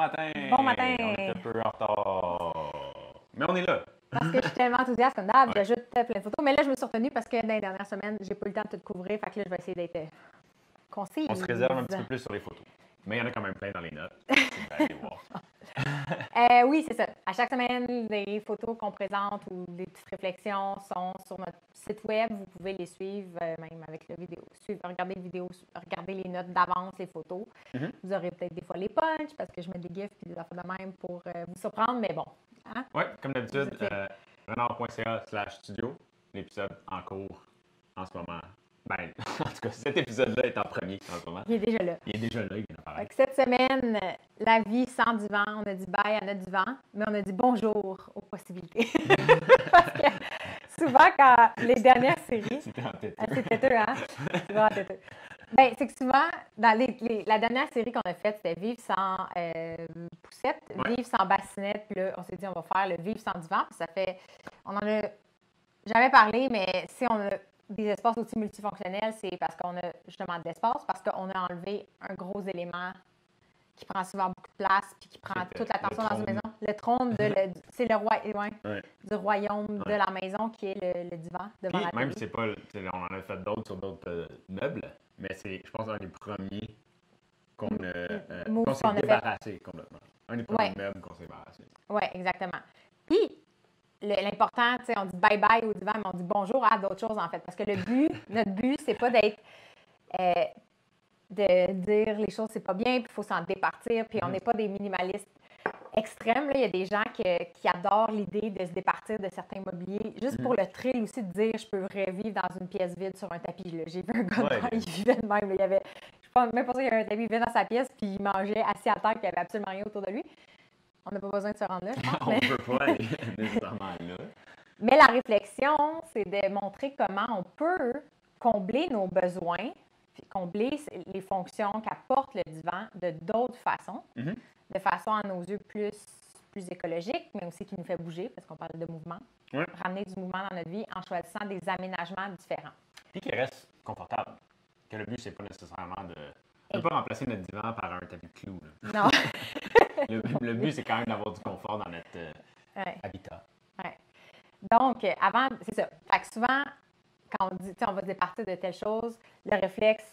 matin! Bon matin! On est un peu en retard. Mais on est là! Parce que je suis tellement enthousiaste comme d'hab, j'ajoute plein de photos. Mais là, je me suis retenue parce que dans les dernières semaines, j'ai pas eu le temps de tout couvrir. Fait que là, je vais essayer d'être concise. On se réserve un petit peu plus sur les photos. Mais il y en a quand même plein dans les notes. Si vous voulez aller voir. Oui, c'est ça. À chaque semaine, les photos qu'on présente ou des petites réflexions sont sur notre site web. Vous pouvez les suivre, même avec la vidéo. Regardez les vidéos, regardez les notes d'avance, les photos. Vous aurez peut-être des fois les punchs parce que je mets des gifs et des affaires de même pour vous surprendre, mais bon. Hein? Oui, comme d'habitude, renard.ca/studio. L'épisode en cours en ce moment. Ben, en tout cas, cet épisode-là est en premier en ce moment. Il est déjà là. Il est déjà là, il vient d'apparaître. Cette semaine, la vie sans divan, on a dit bye à notre divan, mais on a dit bonjour aux possibilités. Parce que souvent, quand les dernières séries... C'était entêteux. C'est têteux, hein? C'est vraiment têteux. Ben, c'est que souvent, dans la dernière série qu'on a faite, c'était Vivre sans poussette, Vivre sans bassinette. Puis là, on s'est dit, on va faire le Vivre sans divan. Puis ça fait... On en a jamais parlé, mais si on a des espaces outils multifonctionnels, c'est parce qu'on a justement de l'espace, parce qu'on a enlevé un gros élément qui prend souvent beaucoup de place puis qui prend toute l'attention dans une maison. Le trône, c'est le roi, du royaume de la maison qui est le divan devant la télé. Même si c'est pas, on en a fait d'autres sur d'autres meubles, mais c'est, je pense, un des premiers qu'on s'est débarrassé complètement. Un des premiers meubles qu'on s'est débarrassé. Oui, exactement. Puis, l'important, tu sais, on dit bye-bye au divan, mais on dit bonjour à d'autres choses, en fait. Parce que notre but, c'est pas d'être... de dire les choses, c'est pas bien, puis il faut s'en départir, puis on n'est pas des minimalistes extrêmes. Là. Il y a des gens qui adorent l'idée de se départir de certains mobiliers, juste pour le thrill aussi de dire je peux revivre dans une pièce vide sur un tapis. J'ai vu un gars, il vivait de même. Là. Il y avait, je pense même pas ça, il y avait un tapis vide dans sa pièce, puis il mangeait assis à terre, puis il n'y avait absolument rien autour de lui. On n'a pas besoin de se rendre là, je pense. On ne peut pas aller nécessairement là. Mais la réflexion, c'est de montrer comment on peut combler nos besoins, puis combler les fonctions qu'apporte le divan de d'autres façons, de façon à nos yeux plus écologique, mais aussi qui nous fait bouger, parce qu'on parle de mouvement. Ramener du mouvement dans notre vie en choisissant des aménagements différents. Puis qui reste confortable. Que le but, c'est pas nécessairement de... On ne peut pas remplacer notre divan par un tapis de clous. Là. Non. le but, c'est quand même d'avoir du confort dans notre habitat. Ouais. Donc, avant, c'est ça. Fait que souvent, quand on dit, on va se départir de telle chose, le réflexe,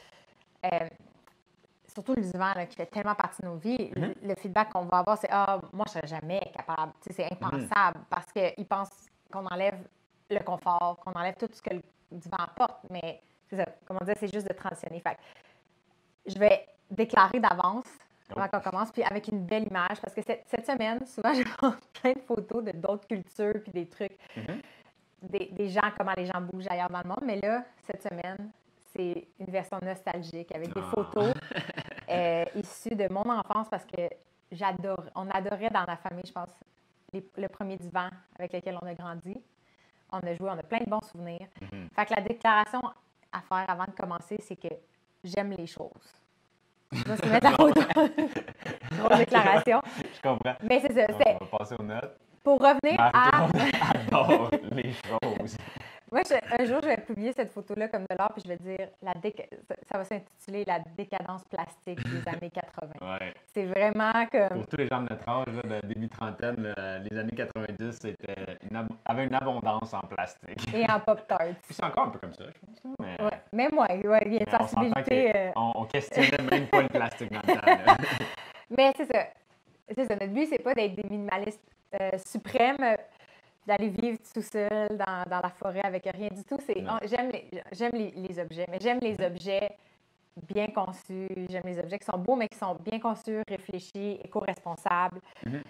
surtout le divan là, qui fait tellement partie de nos vies, le feedback qu'on va avoir, c'est « Ah, moi, je ne serais jamais capable. » C'est impensable parce qu'ils pensent qu'on enlève le confort, qu'on enlève tout ce que le divan apporte. Mais c'est ça, comme on dit, c'est juste de transitionner. Fait que je vais déclarer d'avance avant qu'on commence, puis avec une belle image, parce que cette semaine, souvent, je prends plein de photos de d'autres cultures, puis des trucs, des gens, comment les gens bougent ailleurs dans le monde. Mais là, cette semaine, c'est une version nostalgique, avec des photos issues de mon enfance, parce que on adorait dans la famille, je pense, le premier divan avec lequel on a grandi. On a joué, on a plein de bons souvenirs. Fait que la déclaration à faire avant de commencer, c'est que j'aime les choses. Je vais se mettre la photo. Grosse déclaration. Je comprends. Mais c'est ça. On va passer aux notes. Pour revenir à... Adore les choses. Moi, un jour, je vais publier cette photo-là comme de l'art, puis je vais dire, ça va s'intituler « La décadence plastique des années 80 ». C'est vraiment comme... Pour tous les gens de notre âge, là, de début trentaine, les années 90 avaient une abondance en plastique. Et en Pop-Tarts. Puis c'est encore un peu comme ça, je pense. Mais... Même moi, il y a une sensibilité... On questionnait même pas le plastique dans le temps. Mais c'est ça. C'est ça. Notre but, c'est pas d'être des minimalistes suprêmes, d'aller vivre tout seul dans la forêt avec rien du tout. J'aime les objets, mais j'aime les objets bien conçus. J'aime les objets qui sont beaux, mais qui sont bien conçus, réfléchis, éco-responsables.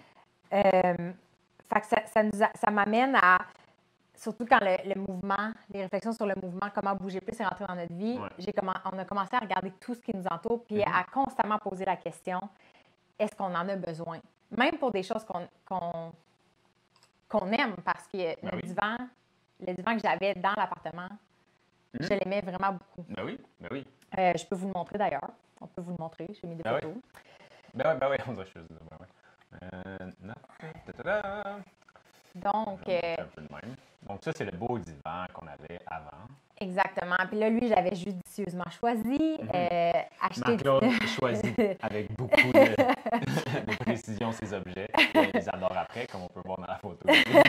Fait que ça m'amène à, surtout quand le mouvement, les réflexions sur le mouvement, comment bouger plus est rentré dans notre vie, on a commencé à regarder tout ce qui nous entoure, puis à constamment poser la question, est-ce qu'on en a besoin? Même pour des choses qu'on aime, parce que le divan que j'avais dans l'appartement, je l'aimais vraiment beaucoup. Ben oui. Je peux vous le montrer d'ailleurs. On peut vous le montrer. J'ai mis des photos. Ben oui, on dirait que je faisais Donc, un peu de même. Donc ça, c'est le beau divan qu'on avait avant. Exactement. Puis là, lui, j'avais judicieusement choisi, acheté... Marc-Claude choisit avec beaucoup de précision ses objets. Et il les adore après, comme on peut voir dans la photo.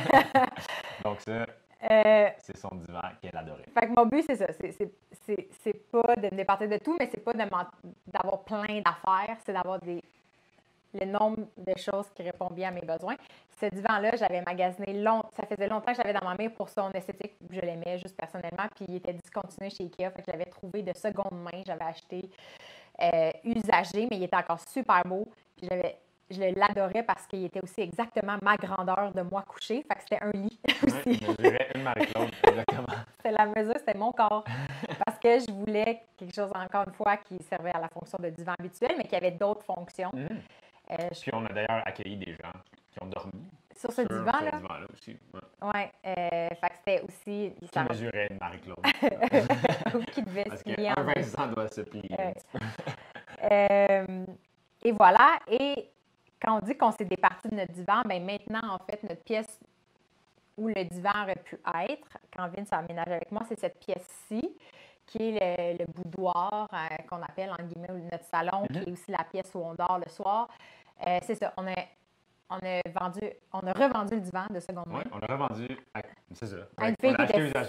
Donc ça, c'est son divan qu'elle adorait. Fait que mon but, c'est ça. C'est pas de me départir de tout, mais c'est pas d'avoir plein d'affaires, c'est d'avoir le nombre de choses qui répondent bien à mes besoins. Ce divan-là, j'avais magasiné ça faisait longtemps que j'avais dans ma main pour son esthétique. Je l'aimais juste personnellement, puis il était discontinué chez Ikea, fait que je l'avais trouvé de seconde main. J'avais acheté usagé, mais il était encore super beau. Puis je l'adorais parce qu'il était aussi exactement ma grandeur de moi couché. Fait que c'était un lit aussi. Ouais, je mesurais une Marie-Claude, exactement. C'était la mesure, c'était mon corps. Parce que je voulais quelque chose, encore une fois, qui servait à la fonction de divan habituel, mais qui avait d'autres fonctions. Puis on a d'ailleurs accueilli des gens qui ont dormi sur ce divan-là. Divan-là aussi. Oui. Fait que c'était aussi... Qui mesurait une Marie-Claude. Ou qui devait Parce se plier qu'un Vincent doit se plier un petit peu. Et voilà. Et quand on dit qu'on s'est départi de notre divan, bien maintenant, en fait, notre pièce où le divan aurait pu être, quand Vince s'emménage avec moi, c'est cette pièce-ci, qui est le boudoir qu'on appelle, en guillemets, notre salon, qui est aussi la pièce où on dort le soir. C'est ça, on a revendu le divan de seconde main. Oui, on l'a revendu c'est ça. À une fille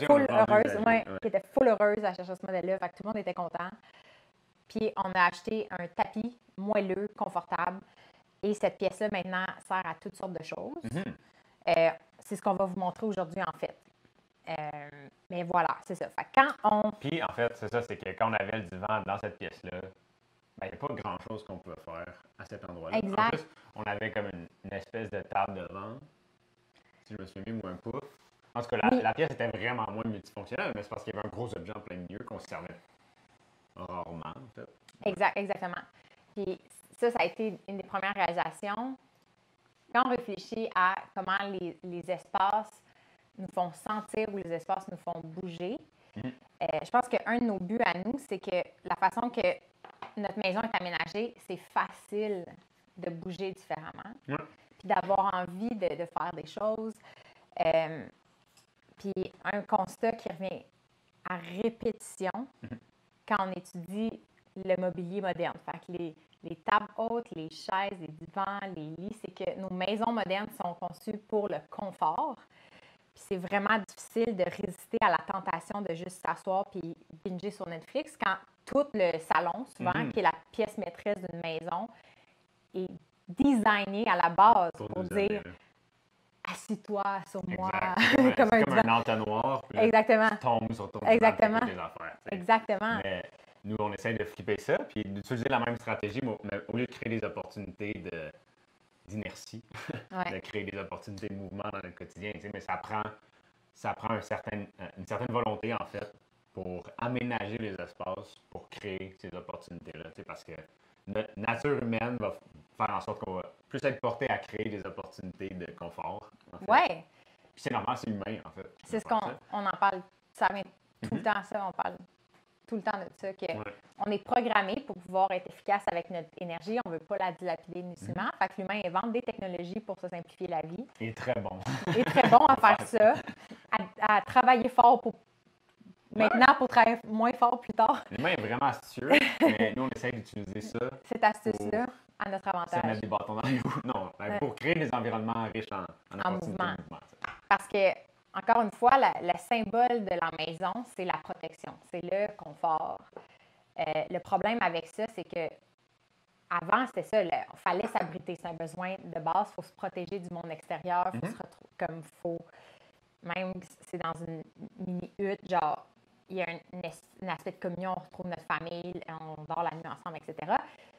qui était full heureuse à chercher ce modèle-là, fait que tout le monde était content. Puis on a acheté un tapis moelleux, confortable, et cette pièce-là, maintenant, sert à toutes sortes de choses. C'est ce qu'on va vous montrer aujourd'hui, en fait. Mais voilà, c'est ça. Fait que Puis, en fait, c'est ça, c'est que quand on avait le divan dans cette pièce-là, il n'y a pas grand-chose qu'on pouvait faire à cet endroit-là. Exact. En plus, on avait comme une espèce de table devant, si je me souviens bien, ou un pouf. En tout cas, la pièce était vraiment moins multifonctionnelle, mais c'est parce qu'il y avait un gros objet en plein milieu qu'on se servait rarement, en fait. Exactement. Puis ça a été une des premières réalisations. Quand on réfléchit à comment les espaces nous font sentir ou les espaces nous font bouger, je pense qu'un de nos buts à nous, c'est que la façon que notre maison est aménagée, c'est facile de bouger différemment, puis d'avoir envie de faire des choses. Puis un constat qui revient à répétition quand on étudie le mobilier moderne. Fait que les tables hautes, les chaises, les divans, les lits, c'est que nos maisons modernes sont conçues pour le confort. Puis c'est vraiment difficile de résister à la tentation de juste s'asseoir puis binger sur Netflix quand tout le salon, souvent, qui est la pièce maîtresse d'une maison, est designé à la base pour dire « assis-toi sur moi ». C'est comme un entonnoir. Exactement. Tu tombes sur ton Exactement. divan, des affaires. Exactement. Mais nous, on essaie de flipper ça, puis d'utiliser la même stratégie, mais au lieu de créer des opportunités d'inertie, de créer des opportunités de mouvement dans notre quotidien. Mais ça prend une certaine volonté, en fait, pour aménager les espaces, pour créer ces opportunités-là. Parce que notre nature humaine va faire en sorte qu'on va plus être porté à créer des opportunités de confort. En fait. Oui. Puis c'est normal, c'est humain, en fait. C'est ce qu'on en parle. Ça vient tout le temps, ça. On parle tout le temps de ça, qu'on est programmé pour pouvoir être efficace avec notre énergie. On ne veut pas la dilapider inutilement. Fait que l'humain invente des technologies pour se simplifier la vie. Il est très bon. Il est très bon à faire ça, à travailler fort pour maintenant, pour travailler moins fort plus tard. L'humain est vraiment astucieux, mais nous, on essaie d'utiliser ça. Cette astuce-là à notre avantage. Se mettre des bâtons dans les roues. Non, pour créer des environnements riches en mouvement. De mouvement. Parce que, encore une fois, le symbole de la maison, c'est la protection, c'est le confort. Le problème avec ça, c'est que avant, c'était ça, il fallait s'abriter, c'est un besoin de base, il faut se protéger du monde extérieur, il faut se retrouver comme faut. Même si c'est dans une mini-hutte, genre, il y a un aspect de communion, on retrouve notre famille, on dort la nuit ensemble, etc.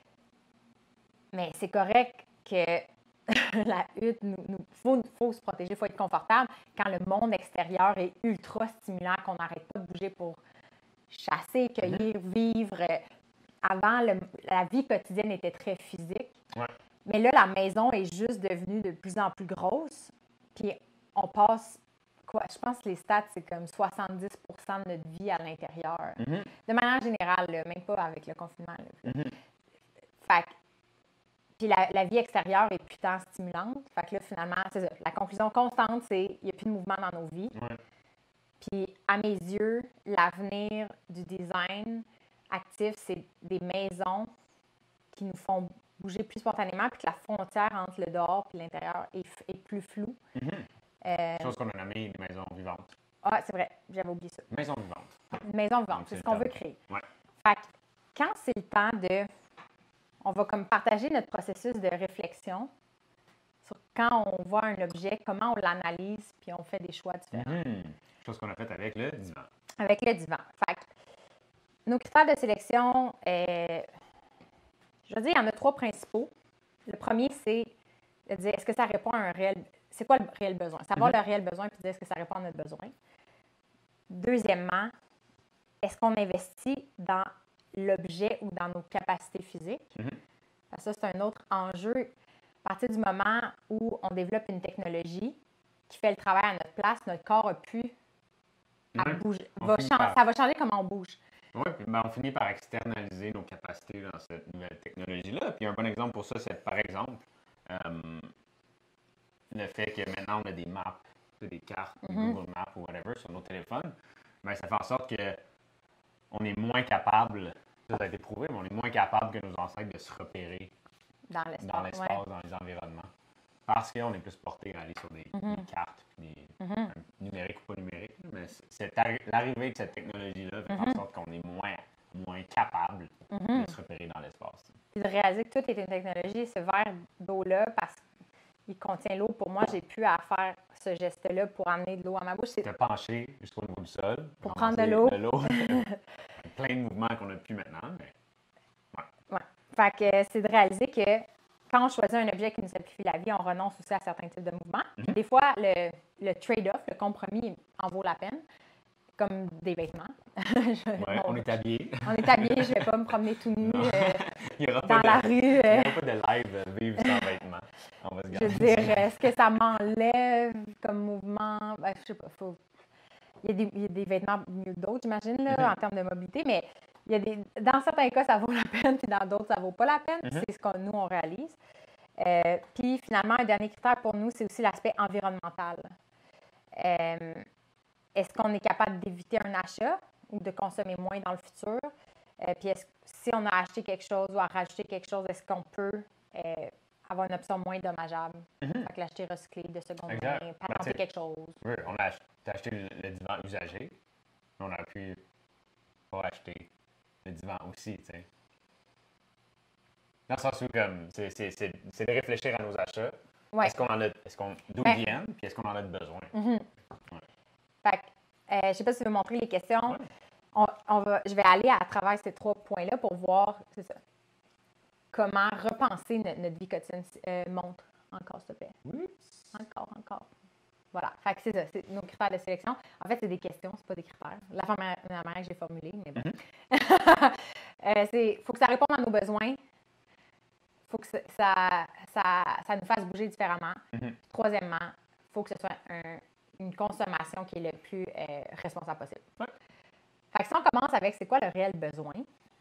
Mais c'est correct que la hutte, faut se protéger, il faut être confortable quand le monde extérieur est ultra stimulant, qu'on n'arrête pas de bouger pour chasser, cueillir, vivre. Avant, la vie quotidienne était très physique. Mais là, la maison est juste devenue de plus en plus grosse. Puis on passe, je pense que les stats, c'est comme 70% de notre vie à l'intérieur. De manière générale, là, même pas avec le confinement. Fait que puis la vie extérieure est plus tant stimulante. Fait que là, finalement, c'est ça. La conclusion constante, c'est qu'il n'y a plus de mouvement dans nos vies. Puis, à mes yeux, l'avenir du design actif, c'est des maisons qui nous font bouger plus spontanément, puis que la frontière entre le dehors et l'intérieur est plus floue. Chose qu'on a nommée des maisons vivantes. Ah, c'est vrai, j'avais oublié ça. Maison vivante. Une maison vivante, Donc, c'est ce le qu'on temps. veut créer. Ouais. Fait que quand c'est le temps de... On va comme partager notre processus de réflexion sur quand on voit un objet, comment on l'analyse, puis on fait des choix différents. Chose qu'on a faite avec le divan. Avec le divan. Fait que nos critères de sélection, je veux dire, il y en a 3 principaux. Le premier, c'est de dire est-ce que ça répond à un réel... C'est quoi le réel besoin? Savoir le réel besoin puis dire est-ce que ça répond à notre besoin. Deuxièmement, est-ce qu'on investit dans l'objet ou dans nos capacités physiques? Parce que ça, c'est un autre enjeu. À partir du moment où on développe une technologie qui fait le travail à notre place, notre corps a pu bouger. Ça va changer comment on bouge. Oui, puis on finit par externaliser nos capacités dans cette nouvelle technologie-là. Puis un bon exemple pour ça, c'est par exemple le fait que maintenant on a des maps, des cartes, Google Maps ou whatever sur nos téléphones. Bien, ça fait en sorte que on est moins capable, ça a été prouvé, mais on est moins capable que nos ancêtres de se repérer dans l'espace, dans les environnements. Parce qu'on est plus porté à aller sur des cartes, numériques ou pas numériques. Mais l'arrivée de cette technologie-là fait en sorte qu'on est moins capable de se repérer dans l'espace. Puis de réaliser que tout est une technologie, ce verre d'eau-là, parce qu'il contient l'eau, pour moi, j'ai pu à faire ce geste-là pour amener de l'eau à ma bouche. Te pencher jusqu'au niveau du sol. Pour prendre de l'eau. Plein de mouvements qu'on n'a plus maintenant. Mais... Ouais. Fait que c'est de réaliser que quand on choisit un objet qui nous simplifie la vie, on renonce aussi à certains types de mouvements. Des fois, le trade-off, le compromis en vaut la peine, comme des vêtements. On est habillés. On est habillés, je ne vais pas me promener tout nu dans la rue. Il n'y aura pas de live vivre sans vêtements. On va se garder. Je veux dire, est-ce que ça m'enlève comme mouvement? Ben, je sais pas, il y a des vêtements mieux que d'autres, j'imagine, en termes de mobilité, mais dans certains cas, ça vaut la peine, puis dans d'autres, ça ne vaut pas la peine. C'est ce que nous, on réalise. Puis finalement, un dernier critère pour nous, c'est aussi l'aspect environnemental. Est-ce qu'on est capable d'éviter un achat ou de consommer moins dans le futur? Puis si on a acheté quelque chose ou a rajouté quelque chose, est-ce qu'on peut avoir une option moins dommageable? Fait que l'acheter recyclé de seconde main, patenter quelque chose. Oui, on a acheté le divan usagé, mais on a pu pas acheter le divan aussi, tu sais. Dans le sens où, comme, c'est de réfléchir à nos achats. Ouais. D'où ils viennent, puis est-ce qu'on en a besoin? Fait que, je ne sais pas si tu veux montrer les questions. Ouais. Je vais aller à travers ces 3 points-là pour voir, c'est ça, comment repenser notre vie quotidienne. Montre encore, s'il te plaît. Oui. Encore. Voilà. Fait que c'est ça, c'est nos critères de sélection. En fait, c'est des questions, c'est pas des critères. La manière que j'ai formulé, mais bon. Faut que ça réponde à nos besoins. Faut que ça nous fasse bouger différemment. Troisièmement, il faut que ce soit une consommation qui est le plus responsable possible. Ouais. Fait que si on commence avec c'est quoi le réel besoin?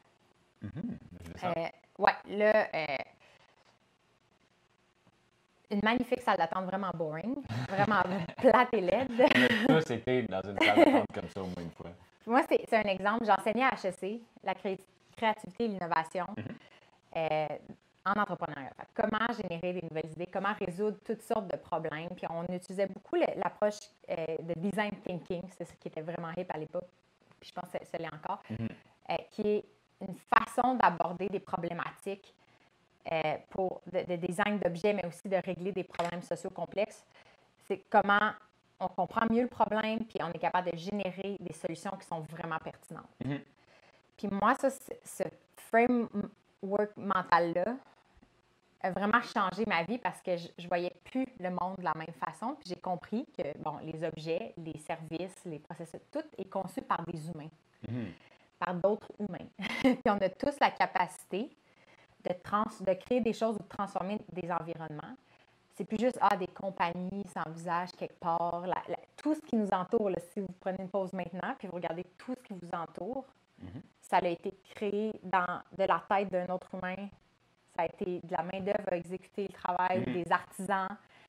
Une magnifique salle d'attente vraiment boring, vraiment plate et laide. On a tous été dans une salle d'attente comme ça au moins une fois. Moi, c'est un exemple. J'enseignais à HEC, la créativité et l'innovation en entrepreneuriat. Fait, comment générer des nouvelles idées, comment résoudre toutes sortes de problèmes. Puis on utilisait beaucoup l'approche de design thinking, c'est ce qui était vraiment hip à l'époque, puis je pense que ça l'est encore, qui est une façon d'aborder des problématiques pour de design d'objets, mais aussi de régler des problèmes sociaux complexes. C'est comment on comprend mieux le problème, puis on est capable de générer des solutions qui sont vraiment pertinentes. Puis moi, ce framework mental-là a vraiment changé ma vie parce que je voyais plus le monde de la même façon. Puis j'ai compris que, les objets, les services, les processus, tout est conçu par des humains, par d'autres humains. Puis on a tous la capacité de créer des choses ou de transformer des environnements. C'est plus juste des compagnies sans visage quelque part. Tout ce qui nous entoure, là, si vous prenez une pause maintenant puis vous regardez tout ce qui vous entoure, ça a été créé de la tête d'un autre humain. Ça a été de la main-d'œuvre à exécuter le travail, des artisans.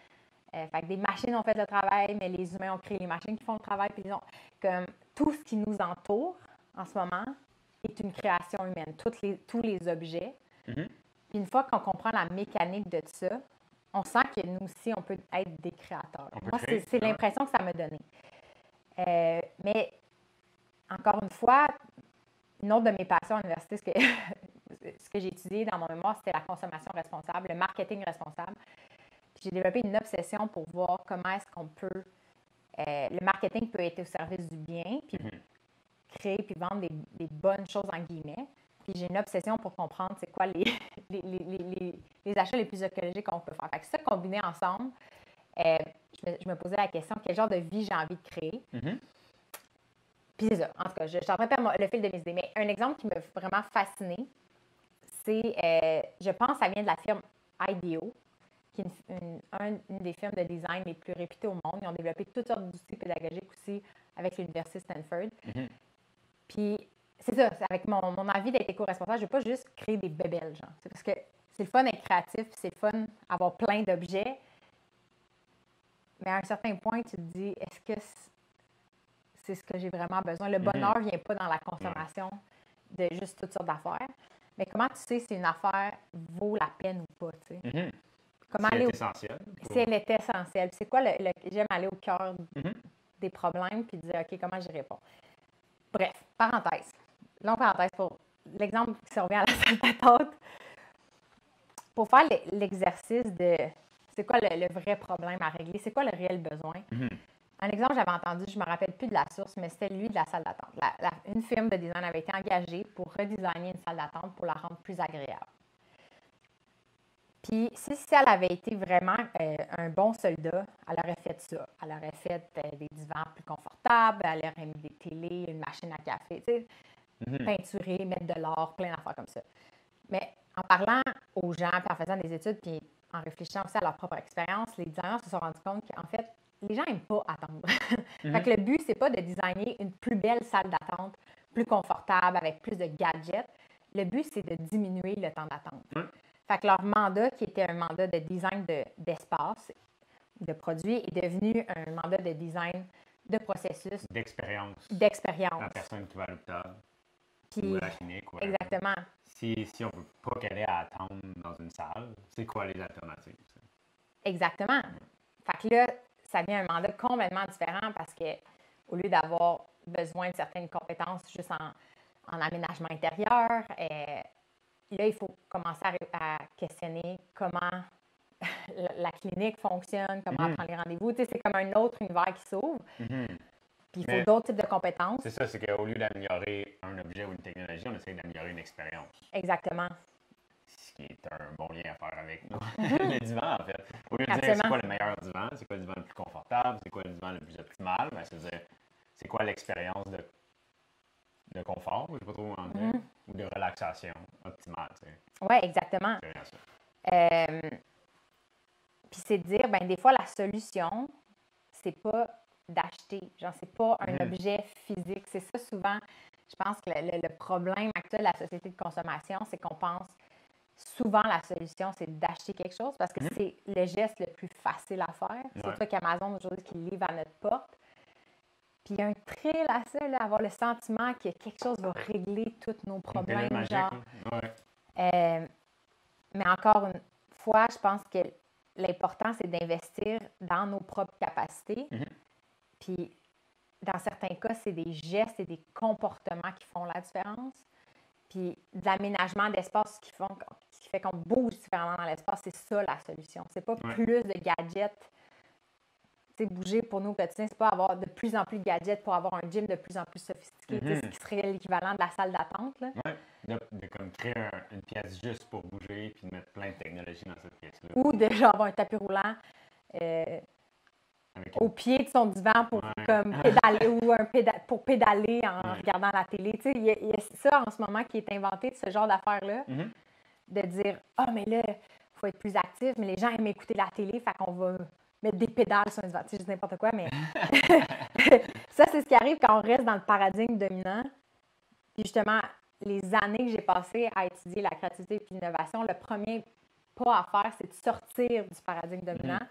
Fait que des machines ont fait le travail, mais les humains ont créé les machines qui font le travail. Puis comme tout ce qui nous entoure en ce moment est une création humaine, tous les objets. Mhm. Puis une fois qu'on comprend la mécanique de ça, on sent que nous aussi, on peut être des créateurs. Moi, c'est l'impression que ça m'a donné. Mais encore une fois, une autre de mes passions à l'université, ce que j'ai étudié dans mon mémoire, c'était la consommation responsable, le marketing responsable. Puis j'ai développé une obsession pour voir comment est-ce qu'on peut... le marketing peut être au service du bien, puis créer puis vendre des bonnes choses en guillemets. Puis j'ai une obsession pour comprendre c'est quoi les achats les plus écologiques qu'on peut faire. Fait que ça, combiné ensemble, je me posais la question, quel genre de vie j'ai envie de créer? Puis c'est ça. En tout cas, je suis en train de perdre le fil de mes idées. Mais un exemple qui m'a vraiment fascinée, c'est, je pense, ça vient de la firme IDEO, qui est une des firmes de design les plus réputées au monde. Ils ont développé toutes sortes d'outils pédagogiques aussi avec l'Université Stanford. Puis c'est ça, avec mon envie d'être éco-responsable, je ne veux pas juste créer des bébelles, genre. C'est parce que c'est le fun d'être créatif, puis c'est le fun d'avoir plein d'objets. Mais à un certain point, tu te dis, est-ce que c'est ce que j'ai vraiment besoin? Le bonheur ne vient pas dans la consommation de juste toutes sortes d'affaires. Mais comment tu sais si une affaire vaut la peine ou pas, tu sais? Comment si elle est essentielle. Si elle est essentielle. C'est quoi j'aime aller au cœur des problèmes puis dire, OK, comment j'y réponds? Bref, parenthèse. Longue parenthèse pour l'exemple qui revient à la salle d'attente. Pour faire l'exercice de c'est quoi le vrai problème à régler, c'est quoi le réel besoin. Un exemple, j'avais entendu, je ne me rappelle plus de la source, mais c'était lui de la salle d'attente. Une firme de design avait été engagée pour redesigner une salle d'attente pour la rendre plus agréable. Puis, si elle avait été vraiment un bon soldat, elle aurait fait ça. Elle aurait fait des divans plus confortables, elle aurait mis des télés, une machine à café, tu sais, peinturer, mettre de l'or, plein d'affaires comme ça. Mais en parlant aux gens, puis en faisant des études, puis en réfléchissant aussi à leur propre expérience, les designers se sont rendus compte qu'en fait, les gens n'aiment pas attendre. Fait que le but, c'est pas de designer une plus belle salle d'attente, plus confortable, avec plus de gadgets. Le but, c'est de diminuer le temps d'attente. Fait que leur mandat, qui était un mandat de design d'espace, de produits, est devenu un mandat de design de processus. D'expérience. D'expérience. La personne qui va à l'hôpital Puis, ou à la clinique. Exactement. Si on ne veut pas qu'elle ait à attendre dans une salle, c'est quoi les alternatives? Exactement. Fait que là, ça devient un mandat complètement différent parce que au lieu d'avoir besoin de certaines compétences juste en aménagement intérieur, là, il faut commencer à questionner comment la clinique fonctionne, comment elle prend les rendez-vous. Tu sais, c'est comme un autre univers qui s'ouvre. Puis il faut d'autres types de compétences. C'est ça, c'est qu'au lieu d'améliorer un objet ou une technologie, on essaie d'améliorer une expérience. Exactement. Ce qui est un bon lien à faire avec nous. Le divan, en fait. Au lieu de dire c'est quoi le meilleur divan, c'est quoi le divan le plus confortable, c'est quoi le divan le plus optimal, ben, c'est-à-dire c'est quoi l'expérience de confort, je ne sais pas trop en dire, ou de relaxation optimale. Oui, exactement. Puis c'est de dire, ben des fois, la solution, c'est pas d'acheter. Genre, c'est pas un objet physique. C'est ça, souvent, je pense que le problème actuel de la société de consommation, c'est qu'on pense souvent la solution, c'est d'acheter quelque chose parce que c'est le geste le plus facile à faire. C'est toi qu'Amazon aujourd'hui qui livre à notre porte. Puis il y a un thrill à ça, là, avoir le sentiment que quelque chose va régler tous nos problèmes. Magique, genre. Mais encore une fois, je pense que l'important, c'est d'investir dans nos propres capacités. Puis, dans certains cas, c'est des gestes et des comportements qui font la différence. Puis, de l'aménagement d'espace qui fait qu'on bouge différemment dans l'espace, c'est ça la solution. C'est pas plus de gadgets. Tu sais, bouger pour nous au quotidien, c'est pas avoir de plus en plus de gadgets pour avoir un gym de plus en plus sophistiqué, ce qui serait l'équivalent de la salle d'attente. Oui, de comme créer une pièce juste pour bouger puis de mettre plein de technologies dans cette pièce-là. Ou de genre avoir un tapis roulant au pied de son divan pour comme pédaler ou pour pédaler en regardant la télé. Tu sais, il y a ça en ce moment qui est inventé, ce genre d'affaires-là, de dire « Ah, mais là, il faut être plus actif, mais les gens aiment écouter la télé, fait qu'on va mettre des pédales sur un divan. » Tu sais, je dis n'importe quoi, mais ça, c'est ce qui arrive quand on reste dans le paradigme dominant. Puis justement, les années que j'ai passées à étudier la créativité et l'innovation, le premier pas à faire, c'est de sortir du paradigme dominant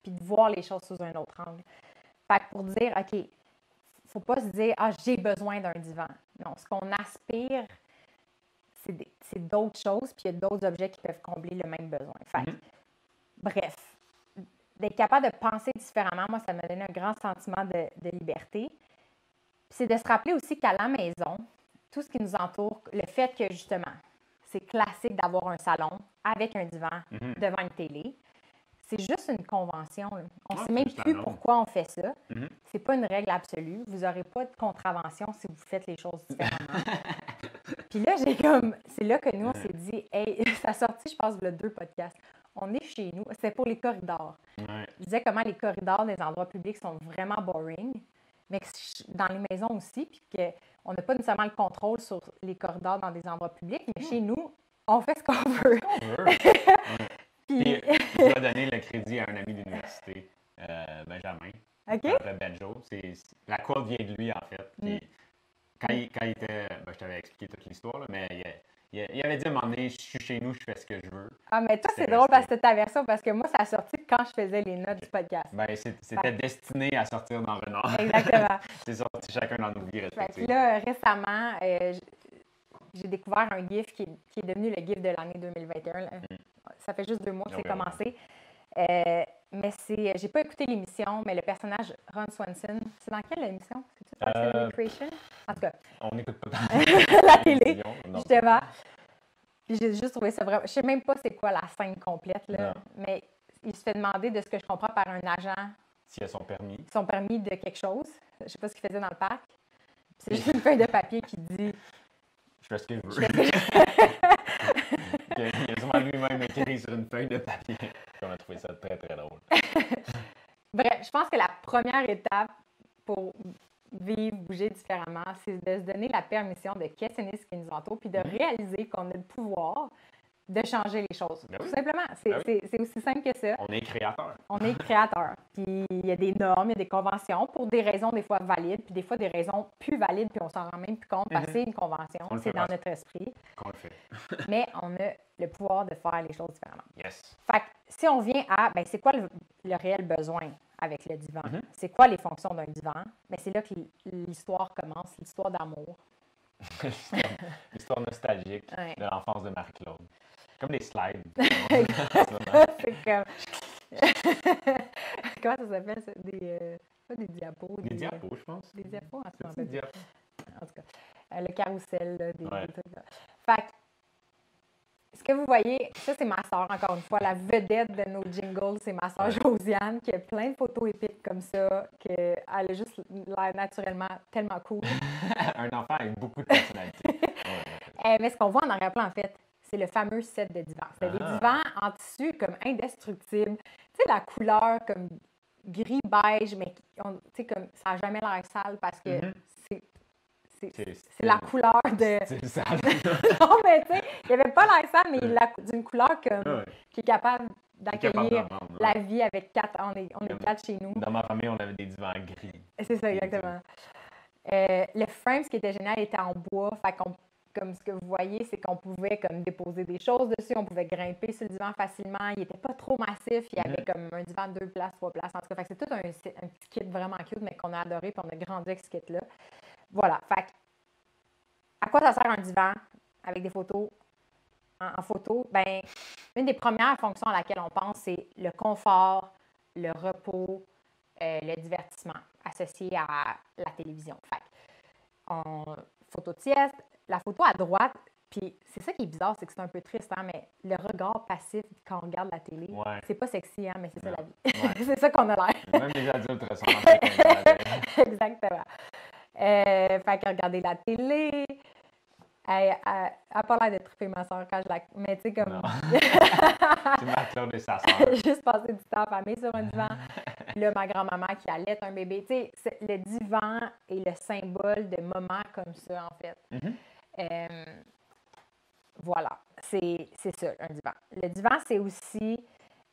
puis de voir les choses sous un autre angle. Fait que pour dire, OK, faut pas se dire, ah, j'ai besoin d'un divan. Non, ce qu'on aspire, c'est d'autres choses, puis il y a d'autres objets qui peuvent combler le même besoin. Fait que, bref, d'être capable de penser différemment, moi, ça m'a donné un grand sentiment de liberté. Puis c'est de se rappeler aussi qu'à la maison, tout ce qui nous entoure, le fait que, justement, c'est classique d'avoir un salon avec un divan devant une télé, c'est juste une convention. Là. On ne sait même plus pourquoi on fait ça. C'est pas une règle absolue. Vous n'aurez pas de contravention si vous faites les choses différemment. Puis là, c'est là que nous, on s'est dit, hey, ça a sorti, je pense, le 2 podcasts. On est chez nous. C'était pour les corridors. Je disais comment les corridors des endroits publics sont vraiment boring, mais que dans les maisons aussi, puis qu'on n'a pas nécessairement le contrôle sur les corridors dans des endroits publics, mais chez nous, on fait ce qu'on veut. Puis, je dois donner le crédit à un ami d'université, Benjamin. OK. Le Benjo. La quote vient de lui, en fait. Puis, quand il était. Je t'avais expliqué toute l'histoire, là, mais il avait dit à un moment donné, je suis chez nous, je fais ce que je veux. Ah, mais toi, c'est drôle parce que c'est ta version, parce que moi, ça a sorti quand je faisais les notes du podcast. C'était destiné à sortir dans Renard. Exactement. C'est sorti chacun dans nos vies respectives. Puis là, récemment, j'ai découvert un GIF qui est devenu le GIF de l'année 2021. Ça fait juste 2 mois que c'est commencé. Mais j'ai pas écouté l'émission, mais le personnage Ron Swanson, c'est dans quelle émission? C'est-tu Parks and Recreation? En tout cas. On n'écoute pas la télé, justement. Puis j'ai juste trouvé ça vraiment... Je sais même pas c'est quoi la scène complète, là, mais il se fait demander, de ce que je comprends, par un agent... S'il a son permis. Son permis de quelque chose. Je sais pas ce qu'il faisait dans le parc. C'est juste une feuille de papier qui dit... Je fais ce que je veux. Il a sûrement lui-même écrit sur une feuille de papier. On a trouvé ça très, très drôle. Bref, je pense que la première étape pour vivre, bouger différemment, c'est de se donner la permission de questionner ce qui nous entoure puis de réaliser qu'on a le pouvoir de changer les choses. Tout simplement. C'est aussi simple que ça. On est créateur. On est créateur. Puis il y a des normes, il y a des conventions pour des raisons des fois valides, puis des fois des raisons plus valides, puis on s'en rend même plus compte parce que c'est une convention, c'est dans notre esprit. Qu'on le fait. Mais on a le pouvoir de faire les choses différemment. Yes. Fait que si on vient à, c'est quoi le réel besoin avec le divan? C'est quoi les fonctions d'un divan? C'est là que l'histoire commence, l'histoire d'amour. L'histoire nostalgique de l'enfance de Marie-Claude. Comme les slides. C'est comme... Comment ça s'appelle? Pas des diapos. Des diapos, je pense. Des diapos, en ce moment. Des diapos. En tout cas, le carrousel, là, des trucs là. Fait que, ce que vous voyez, ça, c'est ma soeur, encore une fois. La vedette de nos jingles, c'est ma soeur Josiane, qui a plein de photos épiques comme ça, qu'elle a juste l'air naturellement tellement cool. Un enfant avec beaucoup de personnalité. Mais ce qu'on voit en arrière-plan, en fait, c'est le fameux set de divans. C'est des divans en tissu comme indestructible. Tu sais, la couleur comme gris-beige, mais comme ça n'a jamais l'air sale parce que c'est la couleur de... C'est sale. Non, mais tu sais, il n'y avait pas l'air sale, mais d'une couleur comme qui est capable d'accueillir la vie avec 4. On est 4 chez nous. Dans ma famille, on avait des divans gris. C'est ça, exactement. Le frame, ce qui était génial, était en bois. Fait comme ce que vous voyez, c'est qu'on pouvait comme déposer des choses dessus, on pouvait grimper sur le divan facilement. Il n'était pas trop massif, il y avait comme un divan de 2 places, 3 places. En tout cas, c'est tout un petit kit vraiment cute, mais qu'on a adoré, puis on a grandi avec ce kit-là. Voilà. Fait à quoi ça sert un divan avec des photos en photo? Une des premières fonctions à laquelle on pense, c'est le confort, le repos, le divertissement associé à la télévision. Fait photo de sieste, la photo à droite, puis c'est ça qui est bizarre, c'est que c'est un peu triste, hein, mais le regard passif quand on regarde la télé, c'est pas sexy, hein, mais c'est ça la vie. C'est ça qu'on a l'air. Même les adultes ressemblent un peu comme ça. Exactement. Fait que regarder la télé, elle n'a pas l'air de triper ma soeur quand je la... Mais tu sais, comme... C'est Marie-Claude et sa soeur. Juste passer du temps à famille sur un divan. Là, ma grand-maman qui allait un bébé. Tu sais, le divan est le symbole de moments comme ça, en fait. Voilà. C'est ça, un divan. Le divan, c'est aussi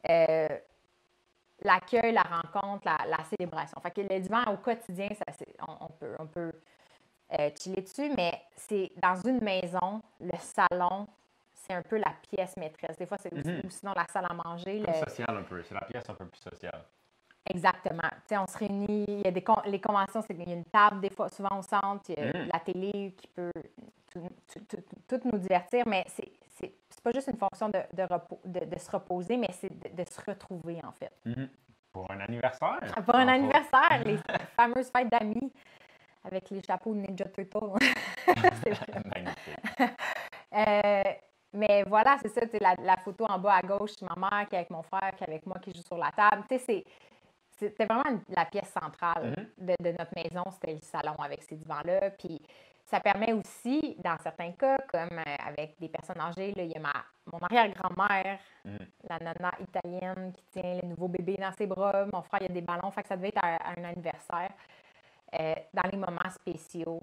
l'accueil, la rencontre, la célébration. Fait que le divan, au quotidien, on peut chiller dessus, mais c'est dans une maison, le salon, c'est un peu la pièce maîtresse. Des fois, c'est aussi, ou sinon la salle à manger. Plus social un peu. C'est la pièce un peu plus sociale. Exactement. Tu sais, on se réunit, il y a les conventions, c'est qu'il y a une table, des fois, souvent au centre, il y a la télé qui peut tout nous divertir, mais c'est pas juste une fonction de se reposer, mais c'est de se retrouver, en fait. Pour un anniversaire. Pour un anniversaire, les fameuses fêtes d'amis avec les chapeaux de Ninja Turtle. C'est magnifique. Mais voilà, c'est ça, la photo en bas à gauche, c'est ma mère qui est avec mon frère, qui est avec moi, qui joue sur la table. Tu sais, c'était vraiment la pièce centrale de notre maison, c'était le salon avec ces divans-là. Puis ça permet aussi, dans certains cas, comme avec des personnes âgées, là, il y a mon arrière-grand-mère, la nana italienne qui tient le nouveau bébé dans ses bras. Mon frère, il y a des ballons, fait que ça devait être à un anniversaire. Dans les moments spéciaux,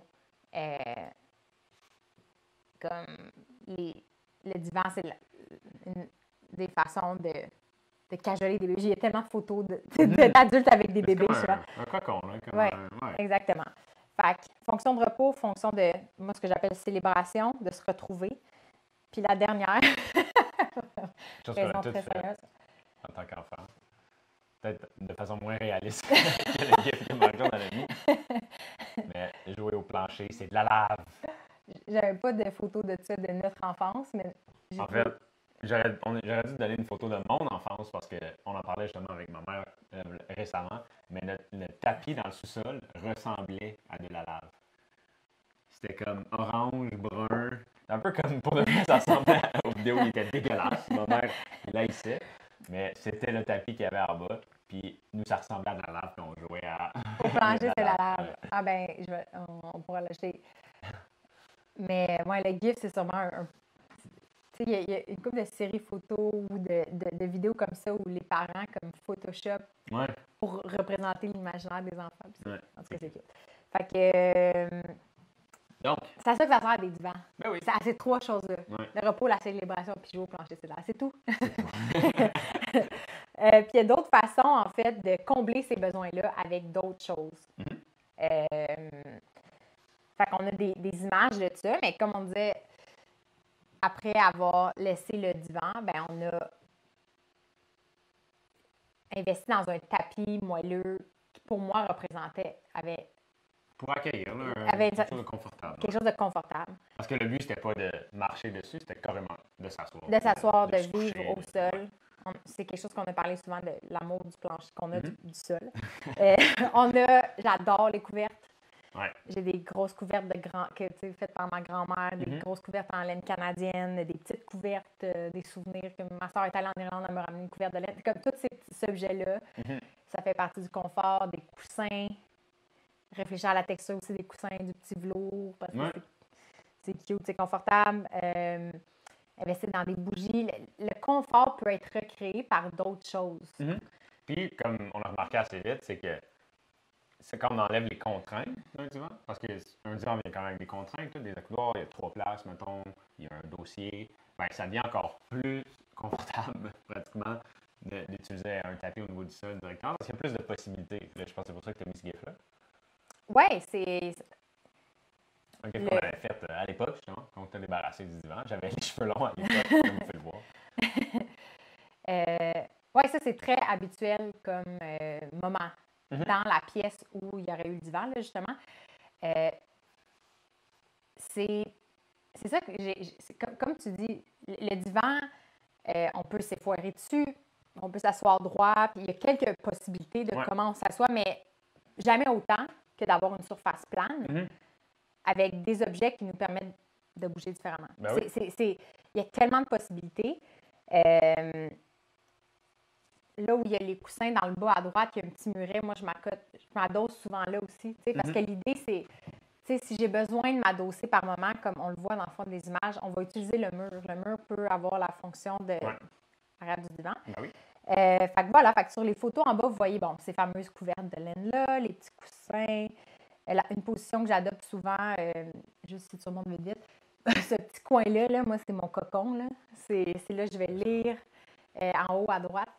comme le divan, c'est des façons de cajoler des bébés. Il y a tellement de photos d'adultes avec des bébés. C'est comme un cocon. Oui, exactement. Fait que, fonction de repos, fonction de, moi, ce que j'appelle célébration, de se retrouver. Puis la dernière, raison très sérieuse. En tant qu'enfant. Peut-être de façon moins réaliste que le gift que Marc-Jean a mis. Mais jouer au plancher, c'est de la lave. J'avais pas de photos de ça de notre enfance, mais... En fait, j'aurais dû donner une photo de mon enfance parce qu'on en parlait justement avec ma mère récemment, mais le tapis dans le sous-sol ressemblait à de la lave. C'était comme orange, brun. Un peu comme pour le vrai, ça ressemblait aux vidéos qui étaient dégueulasses. Ma mère, il haïssait. Mais c'était le tapis qu'il y avait en bas. Puis nous, ça ressemblait à de la lave, puis on jouait à. Au plancher, c'est la lave. Ouais. Ah ben, on pourra l'acheter. Mais moi, le GIF, c'est sûrement un tu sais, il y a une couple de séries photos ou de vidéos comme ça où les parents, comme Photoshop, pour représenter l'imaginaire des enfants. Ouais. En tout cas, c'est cool. Fait que. Donc. C'est à ça que ça sert des divans. Ben oui. C'est à ces trois choses-là. Ouais. Le repos, la célébration, puis jouer au plancher, c'est là. C'est tout. Puis il y a d'autres façons, en fait, de combler ces besoins-là avec d'autres choses. Fait qu'on a des images de ça, mais comme on disait, après avoir laissé le divan, ben on a investi dans un tapis moelleux qui, pour moi, pour accueillir, quelque chose de confortable. Quelque chose de confortable. Parce que le but, c'était pas de marcher dessus, c'était carrément de s'asseoir. De s'asseoir, de vivre au sol. Ouais. C'est quelque chose qu'on a parlé souvent de l'amour du plancher, qu'on a du sol. J'adore les couvertes. Ouais. J'ai des grosses couvertes faites par ma grand-mère, des grosses couvertes en laine canadienne, des petites couvertes, des souvenirs. Que ma soeur est allée en Irlande, elle m'a ramené une couverte de laine. Comme tous ces petits objets-là, ça fait partie du confort, des coussins. Réfléchir à la texture aussi des coussins, du petit velours, parce que c'est cute, c'est confortable. Investir dans des bougies. Le confort peut être recréé par d'autres choses. Puis, comme on a remarqué assez vite, c'est que c'est quand on enlève les contraintes d'un divan, parce qu'un divan vient quand même avec des contraintes, des accoudoirs, il y a 3 places, mettons, il y a un dossier, ben, ça devient encore plus confortable, pratiquement, d'utiliser un tapis au niveau du sol directement, parce qu'il y a plus de possibilités. Là, je pense que c'est pour ça que tu as mis ce GIF-là. Oui, c'est... Un GIF qu'on avait fait à l'époque, justement, quand on était débarrassé du divan. J'avais les cheveux longs à l'époque, comme vous pouvez le voir. Oui, ça, c'est très habituel comme moment. Dans la pièce où il y aurait eu le divan, là, justement. C'est ça que comme tu dis, le divan, on peut s'effoirer dessus, on peut s'asseoir droit, puis il y a quelques possibilités de comment on s'assoit, mais jamais autant que d'avoir une surface plane avec des objets qui nous permettent de bouger différemment. Ben oui. Il y a tellement de possibilités. Là où il y a les coussins dans le bas à droite, il y a un petit muret, moi je m'adosse souvent là aussi, parce que l'idée c'est, si j'ai besoin de m'adosser par moment, comme on le voit dans le fond des images, on va utiliser le mur. Le mur peut avoir la fonction de arrière du divan. Ben oui. Fait que voilà, sur les photos en bas, vous voyez, ces fameuses couvertes de laine-là, les petits coussins, une position que j'adopte souvent, juste si tu remontes vite, ce petit coin-là, moi c'est mon cocon, là. C'est là que je vais lire, en haut à droite.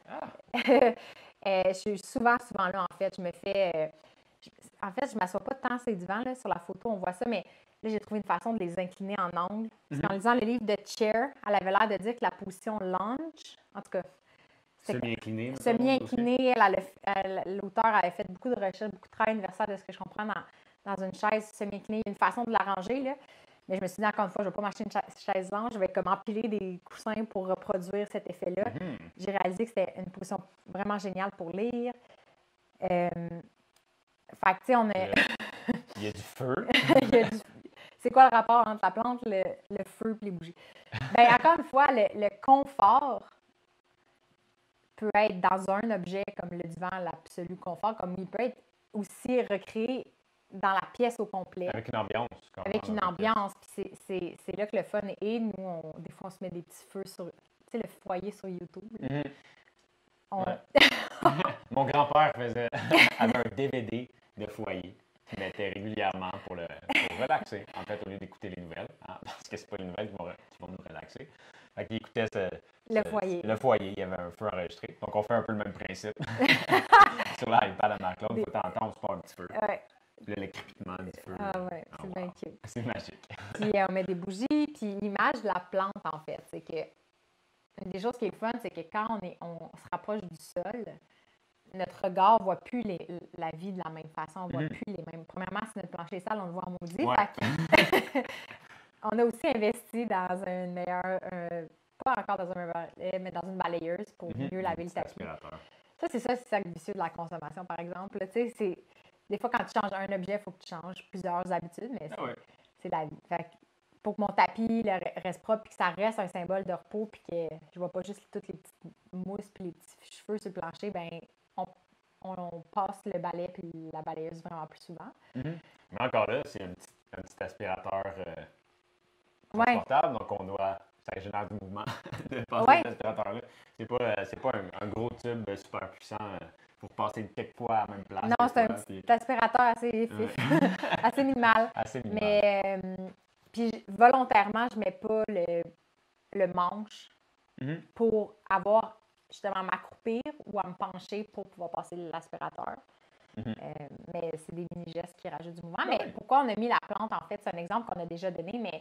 Je suis souvent là, en fait. Je m'assois pas tant sur les divans, là, sur la photo, on voit ça, mais là, j'ai trouvé une façon de les incliner en angle. Parce qu'en lisant le livre de Chair, elle avait l'air de dire que la position lunge, en tout cas, Semi-incliné. Semi-incliné. L'auteur avait fait beaucoup de recherches, beaucoup de travail universitaire de ce que je comprends dans une chaise semi-inclinée. Il y a une façon de l'arranger, là. Mais je me suis dit, encore une fois, je ne vais pas m'acheter une chaise longue. Je vais comme empiler des coussins pour reproduire cet effet-là. J'ai réalisé que c'était une position vraiment géniale pour lire. Fait que, tu sais, on a... Il y a du feu. C'est quoi le rapport entre la plante, le feu et les bougies? Bien, encore une fois, le confort peut être dans un objet comme le divan, l'absolu confort, comme il peut être aussi recréé dans la pièce au complet. Avec une ambiance. Avec une ambiance. Puis c'est là que le fun est. Nous, des fois, on se met des petits feux sur... Tu sais, le foyer sur YouTube. Mon grand-père avait un DVD de foyer qu'il mettait régulièrement pour relaxer, en fait, au lieu d'écouter les nouvelles, parce que c'est pas les nouvelles qui vont nous relaxer. Fait qu'il écoutait foyer. Le foyer, il y avait un feu enregistré. Donc, on fait un peu le même principe. Sur l'iPad à Marc-Claude, de temps en temps, on se part un petit feu. Ouais. Le crépitement du feu. Ah ouais, c'est bien cute. C'est magique. Puis on met des bougies, puis l'image de la plante, en fait, c'est que une des choses qui est le fun, c'est que quand on se rapproche du sol, notre regard ne voit plus la vie de la même façon. On ne voit plus les mêmes. Premièrement, si notre plancher est sale, on le voit en maudit. Ouais. On a aussi investi dans une meilleure... pas encore dans un balai, mais dans une balayeuse pour mieux laver le tapis. Ça, c'est le cercle vicieux de la consommation, par exemple. Tu sais, des fois, quand tu changes un objet, il faut que tu changes plusieurs habitudes, mais c'est la vie. Fait que pour que mon tapis reste propre et que ça reste un symbole de repos puis que je ne vois pas juste toutes les petites mousses puis les petits cheveux sur le plancher, ben on passe le balai puis la balayeuse vraiment plus souvent. Mais encore là, c'est un petit aspirateur transportable, donc on doit... Ça génère du mouvement de passer cet aspirateur-là. C'est pas un gros tube super puissant pour passer quelques fois à la même place. Non, c'est un petit aspirateur assez minimal. Assez minimal. Mais puis volontairement, je ne mets pas le manche pour avoir justement à m'accroupir ou à me pencher pour pouvoir passer l'aspirateur. Mais c'est des mini-gestes qui rajoutent du mouvement. Mais pourquoi on a mis la plante, en fait, c'est un exemple qu'on a déjà donné, mais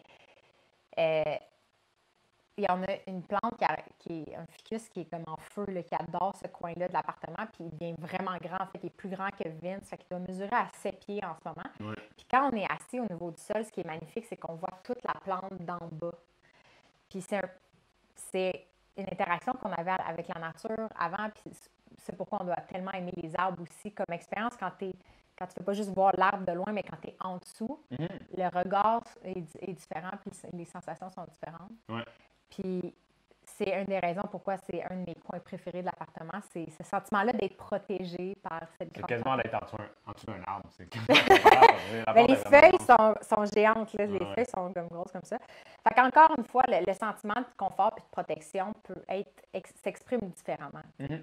il y en a une plante qui est un ficus qui est comme en feu, là, qui adore ce coin-là de l'appartement, puis il devient vraiment grand. En fait, il est plus grand que Vince, fait qu'il doit mesurer à 7 pieds en ce moment. Puis quand on est assis au niveau du sol, ce qui est magnifique, c'est qu'on voit toute la plante d'en bas. Puis c'est une interaction qu'on avait avec la nature avant, puis c'est pourquoi on doit tellement aimer les arbres aussi comme expérience quand tu ne fais pas juste voir l'arbre de loin, mais quand tu es en dessous, le regard est différent, puis les sensations sont différentes. Puis c'est une des raisons pourquoi c'est un de mes coins préférés de l'appartement, c'est ce sentiment-là d'être protégé par cette grande... C'est quasiment d'être en dessous d'un arbre. Mais les feuilles sont géantes, là. Les feuilles sont comme grosses comme ça. Fait qu'encore une fois, le sentiment de confort et de protection peut s'exprime différemment.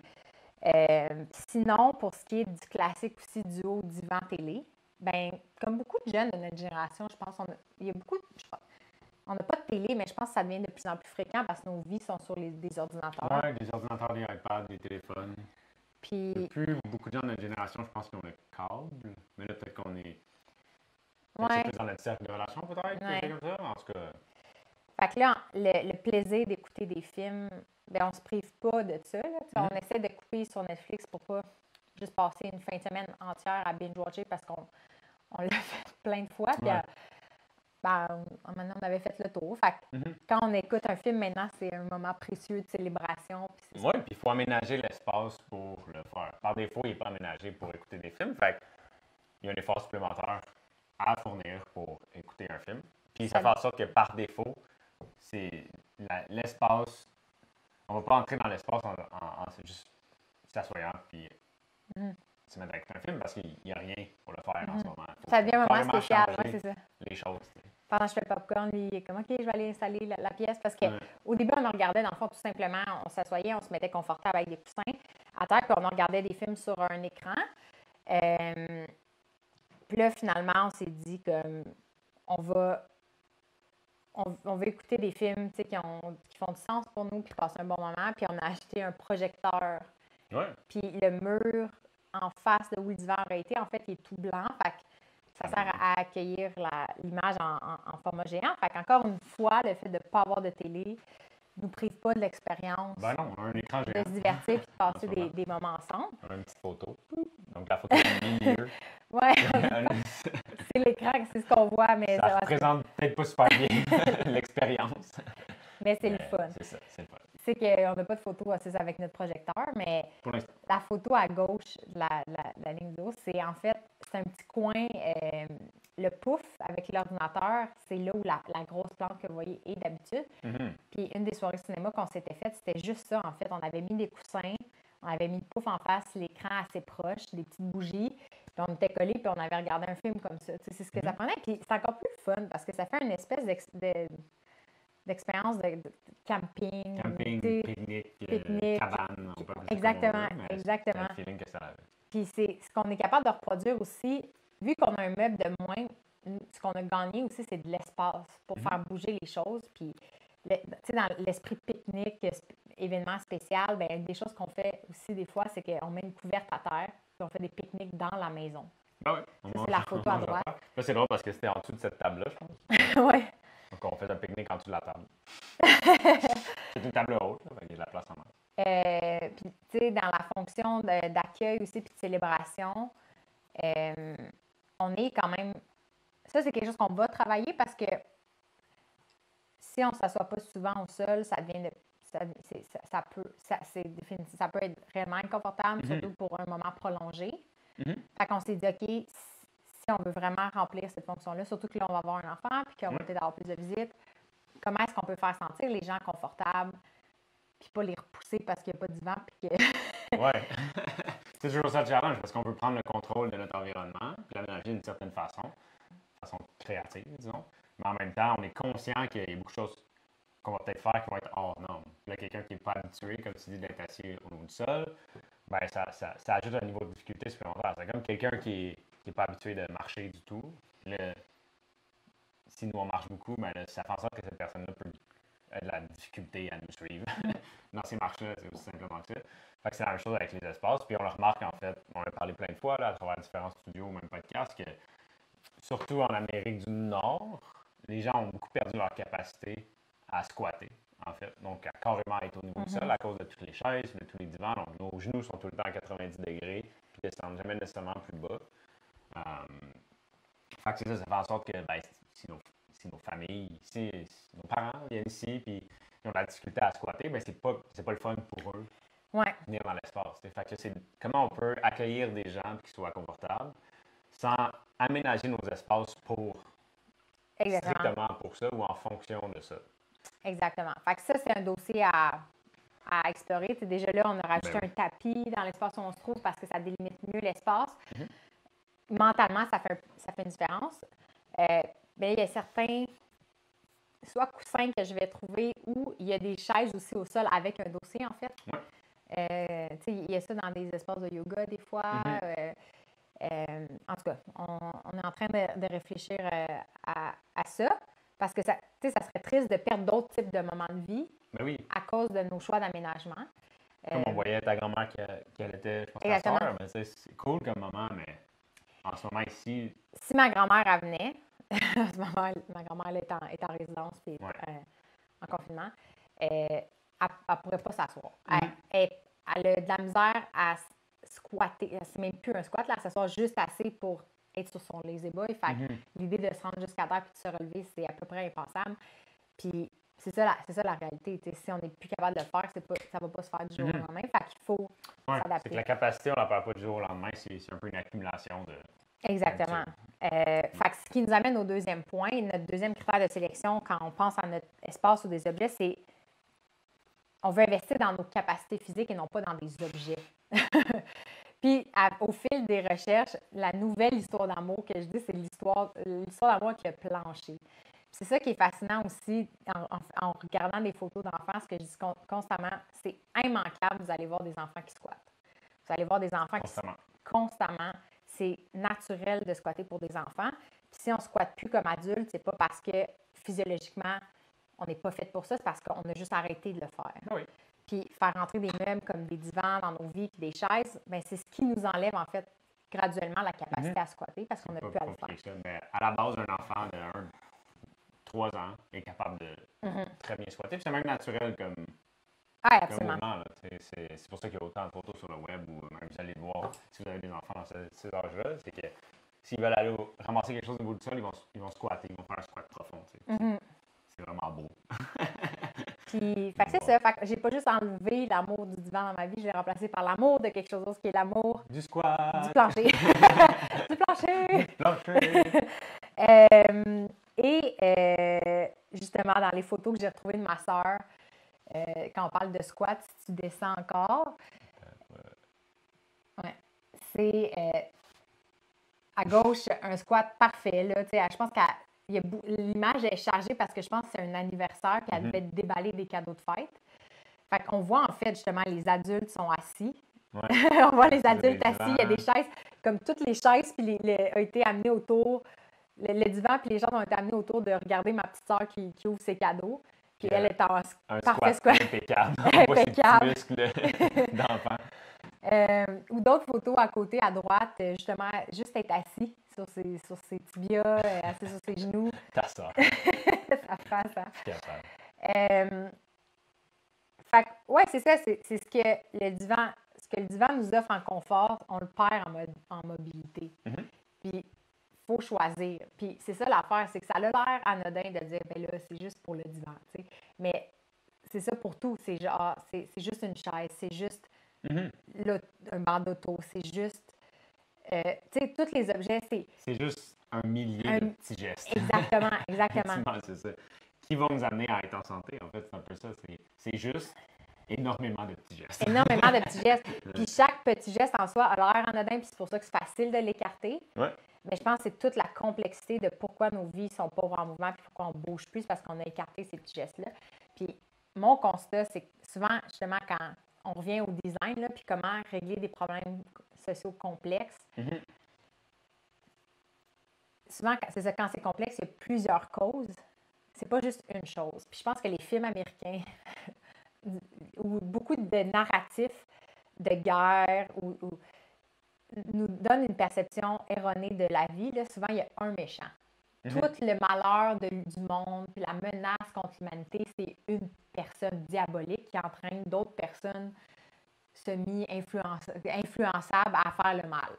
Sinon, pour ce qui est du classique aussi du haut divan télé, ben comme beaucoup de jeunes de notre génération, je pense, il y a beaucoup... On n'a pas de télé, mais je pense que ça devient de plus en plus fréquent parce que nos vies sont sur des ordinateurs. Oui, des ordinateurs, des iPads, des téléphones. Puis... Plus beaucoup de gens de notre génération, je pense qu'ils ont le câble. Mais là, peut-être qu'on est... C'est plus dans notre cercle de relations, peut-être, comme ça. En tout cas... Fait que là, le plaisir d'écouter des films, ben on se prive pas de ça. Là. On essaie de couper sur Netflix pour pas juste passer une fin de semaine entière à binge-watcher parce qu'on l'a fait plein de fois. Puis maintenant, on avait fait le tour. Fait que quand on écoute un film, maintenant, c'est un moment précieux de célébration. Oui, puis il faut aménager l'espace pour le faire. Par défaut, il n'est pas aménagé pour écouter des films. Fait qu'il y a un effort supplémentaire à fournir pour écouter un film. Puis ça fait en sorte que par défaut, c'est l'espace. On ne va pas entrer dans l'espace en juste s'assoyant puis se mettre avec un film parce qu'il n'y a rien pour le faire en ce moment. Ça devient un moment spécial, oui, c'est ça. Les choses. Pendant que je fais le popcorn, lui, il est comme, OK, je vais aller installer la pièce. Parce qu'au début, on en regardait, dans le fond, tout simplement, on s'assoyait, on se mettait confortable avec des coussins à terre, puis on en regardait des films sur un écran. Puis là, finalement, on s'est dit que on va écouter des films qui font du sens pour nous, puis passer un bon moment. Puis on a acheté un projecteur. Puis le mur en face de où le divan aurait été, en fait, il est tout blanc. Fait que ça sert à accueillir l'image en format géant. Fait qu'encore une fois, le fait de ne pas avoir de télé, nous prive pas de l'expérience. Ben non, on a un écran de géant. se divertir et de passer des moments ensemble. On a une petite photo. Donc, la photo est milieu. Oui, c'est l'écran, c'est ce qu'on voit, mais ça représente peut-être pas super bien l'expérience. Mais c'est le fun. C'est ça, c'est le fun. C'est qu'on n'a pas de photo assise avec notre projecteur, mais la photo à gauche de la ligne d'eau, c'est en fait, c'est un petit coin, le pouf avec l'ordinateur, c'est là où la grosse plante que vous voyez est d'habitude. Puis une des soirées cinéma qu'on s'était faites, c'était juste ça, en fait. On avait mis des coussins, on avait mis le pouf en face, l'écran assez proche, des petites bougies, puis on était collés, puis on avait regardé un film comme ça. C'est ce que ça prenait. Puis c'est encore plus fun parce que ça fait une espèce d'expérience de camping. Pique-nique, cabane. On peut exactement, veut, exactement. C'est le feeling que ça avait. Puis c'est ce qu'on est capable de reproduire aussi, vu qu'on a un meuble de moins, ce qu'on a gagné aussi, c'est de l'espace pour faire bouger les choses. Puis, tu sais, dans l'esprit pique-nique, événement spécial, bien, une des choses qu'on fait aussi des fois, c'est qu'on met une couverte à terre, puis on fait des pique-niques dans la maison. Ah oui. C'est la photo à droite. Là, c'est drôle parce que c'était en dessous de cette table-là, je pense. Oui. Donc, on fait un pique-nique en dessous de la table. C'est une table haute, là, il y a de la place en main. Puis, tu sais, dans la fonction d'accueil aussi, puis de célébration, on est quand même... Ça, c'est quelque chose qu'on va travailler parce que si on ne s'assoit pas souvent au sol, ça devient... Ça peut être réellement inconfortable, surtout pour un moment prolongé. Fait qu'on s'est dit, OK, si on veut vraiment remplir cette fonction-là, surtout que là, on va avoir un enfant, puis qu'on va peut-être avoir plus de visites, comment est-ce qu'on peut faire sentir les gens confortables, puis pas les repousser parce qu'il n'y a pas de divan, puis que... Oui. C'est toujours ça le challenge, parce qu'on veut prendre le contrôle de notre environnement, puis l'aménager d'une certaine façon créative, disons. Mais en même temps, on est conscient qu'il y a beaucoup de choses qu'on va peut-être faire qui vont être hors normes. Là, quelqu'un qui n'est pas habitué, comme tu dis, d'être assis au niveau du sol, ben ça ajoute un niveau de difficulté supplémentaire. C'est comme quelqu'un qui n'est pas habitué de marcher du tout. Si nous, on marche beaucoup, ben là, ça fait en sorte que cette personne-là peut avoir de la difficulté à nous suivre dans ces marches-là. C'est aussi simplement que ça. Fait que c'est la même chose avec les espaces. Puis on le remarque, en fait, on en a parlé plein de fois là, à travers différents studios ou même podcasts, que surtout en Amérique du Nord, les gens ont beaucoup perdu leur capacité à squatter, en fait. Donc, à carrément être au niveau du sol à cause de toutes les chaises, de tous les divans. Donc, nos genoux sont tout le temps à 90 degrés, puis descendent jamais nécessairement plus bas. Fait que c'est ça, ça fait en sorte que si nos familles, si nos parents viennent ici, puis ils ont de la difficulté à squatter, ben c'est pas le fun pour eux de venir dans l'espace. Fait que c'est comment on peut accueillir des gens qui soient confortables sans aménager nos espaces strictement pour ça ou en fonction de ça. Exactement. Fait que ça, c'est un dossier à explorer. T'sais, déjà là, on a rajouté un tapis dans l'espace où on se trouve parce que ça délimite mieux l'espace. Mentalement, ça fait une différence. Mais il y a certains, soit coussins que je vais trouver ou il y a des chaises aussi au sol avec un dossier, en fait. Il y a ça dans des espaces de yoga des fois. En tout cas, on est en train de réfléchir à ça parce que ça serait triste de perdre d'autres types de moments de vie à cause de nos choix d'aménagement. Comme on voyait ta grand-mère qu'elle était, je pense, ta soeur, mais c'est cool comme moment, mais en ce moment ici... Si ma grand-mère venait, ma grand-mère est en résidence et en confinement, elle ne pourrait pas s'asseoir. Elle a de la misère à squatter. C'est même plus un squat, là, elle s'assoit juste assez pour être sur son lazy boy. Fait l'idée de se rendre jusqu'à terre et de se relever, c'est à peu près impensable. Puis c'est ça la réalité. Si on n'est plus capable de le faire, ça ne va pas se faire du jour au lendemain. Fait qu'il faut s'adapter. C'est que la capacité, on ne la perd pas du jour au lendemain. C'est un peu une accumulation de... Exactement. Fait que ce qui nous amène au deuxième point, notre deuxième critère de sélection quand on pense à notre espace ou des objets, c'est on veut investir dans nos capacités physiques et non pas dans des objets. Puis, au fil des recherches, la nouvelle histoire d'amour que je dis, c'est l'histoire d'amour avec le plancher. C'est ça qui est fascinant aussi en regardant des photos d'enfants, ce que je dis constamment, c'est immanquable, vous allez voir des enfants qui squattent. Vous allez voir des enfants qui constamment. C'est naturel de squatter pour des enfants. Puis si on ne squatte plus comme adulte, c'est pas parce que physiologiquement, on n'est pas fait pour ça, c'est parce qu'on a juste arrêté de le faire. Puis faire rentrer des meubles comme des divans dans nos vies puis des chaises, bien, c'est ce qui nous enlève en fait graduellement la capacité à squatter parce qu'on n'a plus à le faire. Mais à la base, un enfant de 3 ans est capable de très bien squatter. Puis c'est même naturel comme, Ah, comme absolument. mouvement. Là. C'est pour ça qu'il y a autant de photos sur le web ou même vous allez le voir si vous avez des enfants dans ces âges-là. C'est que s'ils veulent aller ramasser quelque chose au bout du sol, ils vont squatter, ils vont faire un squat profond. C'est vraiment beau. Puis, fait que c'est ça. Fait que j'ai pas juste enlevé l'amour du divan dans ma vie, je l'ai remplacé par l'amour de quelque chose d'autre qui est l'amour Du squat! du plancher. Du plancher! Du plancher! Justement, dans les photos que j'ai retrouvées de ma sœur, quand on parle de squat, si tu descends encore, ouais, c'est à gauche un squat parfait. Là, je pense que l'image est chargée parce que je pense que c'est un anniversaire puis elle devait déballer des cadeaux de fête. Fait qu'on voit en fait justement les adultes sont assis. Ouais. On voit les adultes assis, il y a des chaises, comme toutes les chaises, puis ont été amenées autour. Le divan puis les gens ont été amenés autour de regarder ma petite sœur qui ouvre ses cadeaux. Puis elle est en parfait squat. Impeccable. On voit ses petits muscles d'enfant. Ou d'autres photos à côté, à droite, justement, juste être assis sur ses tibias, assis sur ses genoux. Ta sœur. Ça passe, hein? Fait que, ouais, c'est ça, c'est ce que le divan nous offre en confort, on le perd en mobilité. Puis, il faut choisir. Puis, c'est ça l'affaire, c'est que ça a l'air anodin de dire, ben là, c'est juste pour le divan, tu sais. Mais c'est ça pour tout. C'est genre, c'est juste une chaise, c'est juste un banc d'auto, c'est juste, tu sais, tous les objets, c'est juste un millier de petits gestes. Exactement, exactement. C'est ça. Qui vont nous amener à être en santé, en fait, c'est un peu ça. C'est juste énormément de petits gestes. Énormément de petits gestes. Puis chaque petit geste en soi a l'air anodin, puis c'est pour ça que c'est facile de l'écarter. Ouais. Mais je pense que c'est toute la complexité de pourquoi nos vies sont pauvres en mouvement, puis pourquoi on ne bouge plus, c'est parce qu'on a écarté ces petits gestes-là. Puis mon constat, c'est que souvent, justement, quand on revient au design, là, puis comment régler des problèmes sociaux complexes, souvent, c'est ça, quand c'est complexe, il y a plusieurs causes. C'est pas juste une chose. Puis je pense que les films américains ou beaucoup de narratifs de guerre ou nous donnent une perception erronée de la vie. Là, souvent, il y a un méchant. Tout le malheur du monde, puis la menace contre l'humanité, c'est une personne diabolique qui entraîne d'autres personnes semi-influençables à faire le mal.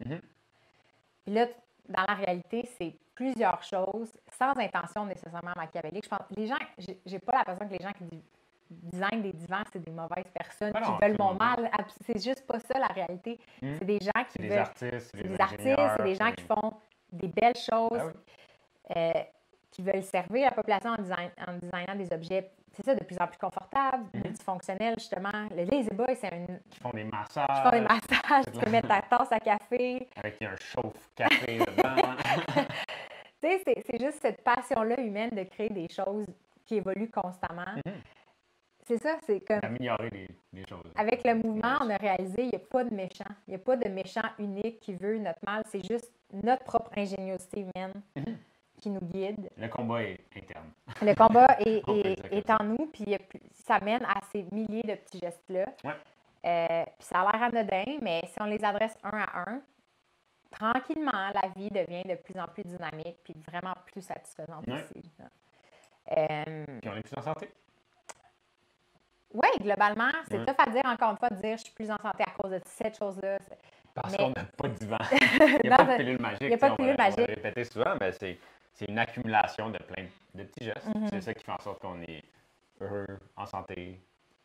Puis là, dans la réalité, c'est plusieurs choses, sans intention nécessairement machiavélique. Je pense les gens, j'ai pas l'impression que les gens qui designent des divans, c'est des mauvaises personnes qui veulent mon mal. C'est juste pas ça la réalité. C'est des gens qui veulent. C'est des artistes, c'est des gens qui font des belles choses, qui veulent servir la population en designant des objets. C'est ça, de plus en plus confortable, multifonctionnel, justement. Le Lazy Boy, c'est un... Qui font des massages. Tu peux mettre ta tasse à café. Avec un chauffe-café dedans. Tu sais, c'est juste cette passion-là humaine de créer des choses qui évoluent constamment. C'est ça, c'est comme... Améliorer les choses. Avec le mouvement, on a réalisé qu'il n'y a pas de méchant. Il n'y a pas de méchant unique qui veut notre mal. C'est juste notre propre ingéniosité humaine qui nous guide. Le combat est interne. Le combat est en nous, puis ça mène à ces milliers de petits gestes-là. Ouais. Puis ça a l'air anodin, mais si on les adresse un à un, tranquillement, la vie devient de plus en plus dynamique, puis vraiment plus satisfaisante aussi. Puis on est plus en santé. Oui, globalement, c'est tough à dire, encore une fois, de dire je suis plus en santé à cause de cette chose-là. Parce qu'on n'a pas de divan. Il n'y a pas de pilule magique. Il n'y a pas de pilule magique. On va le répéter souvent, mais c'est une accumulation de plein de petits gestes. C'est ça qui fait en sorte qu'on est heureux, en santé.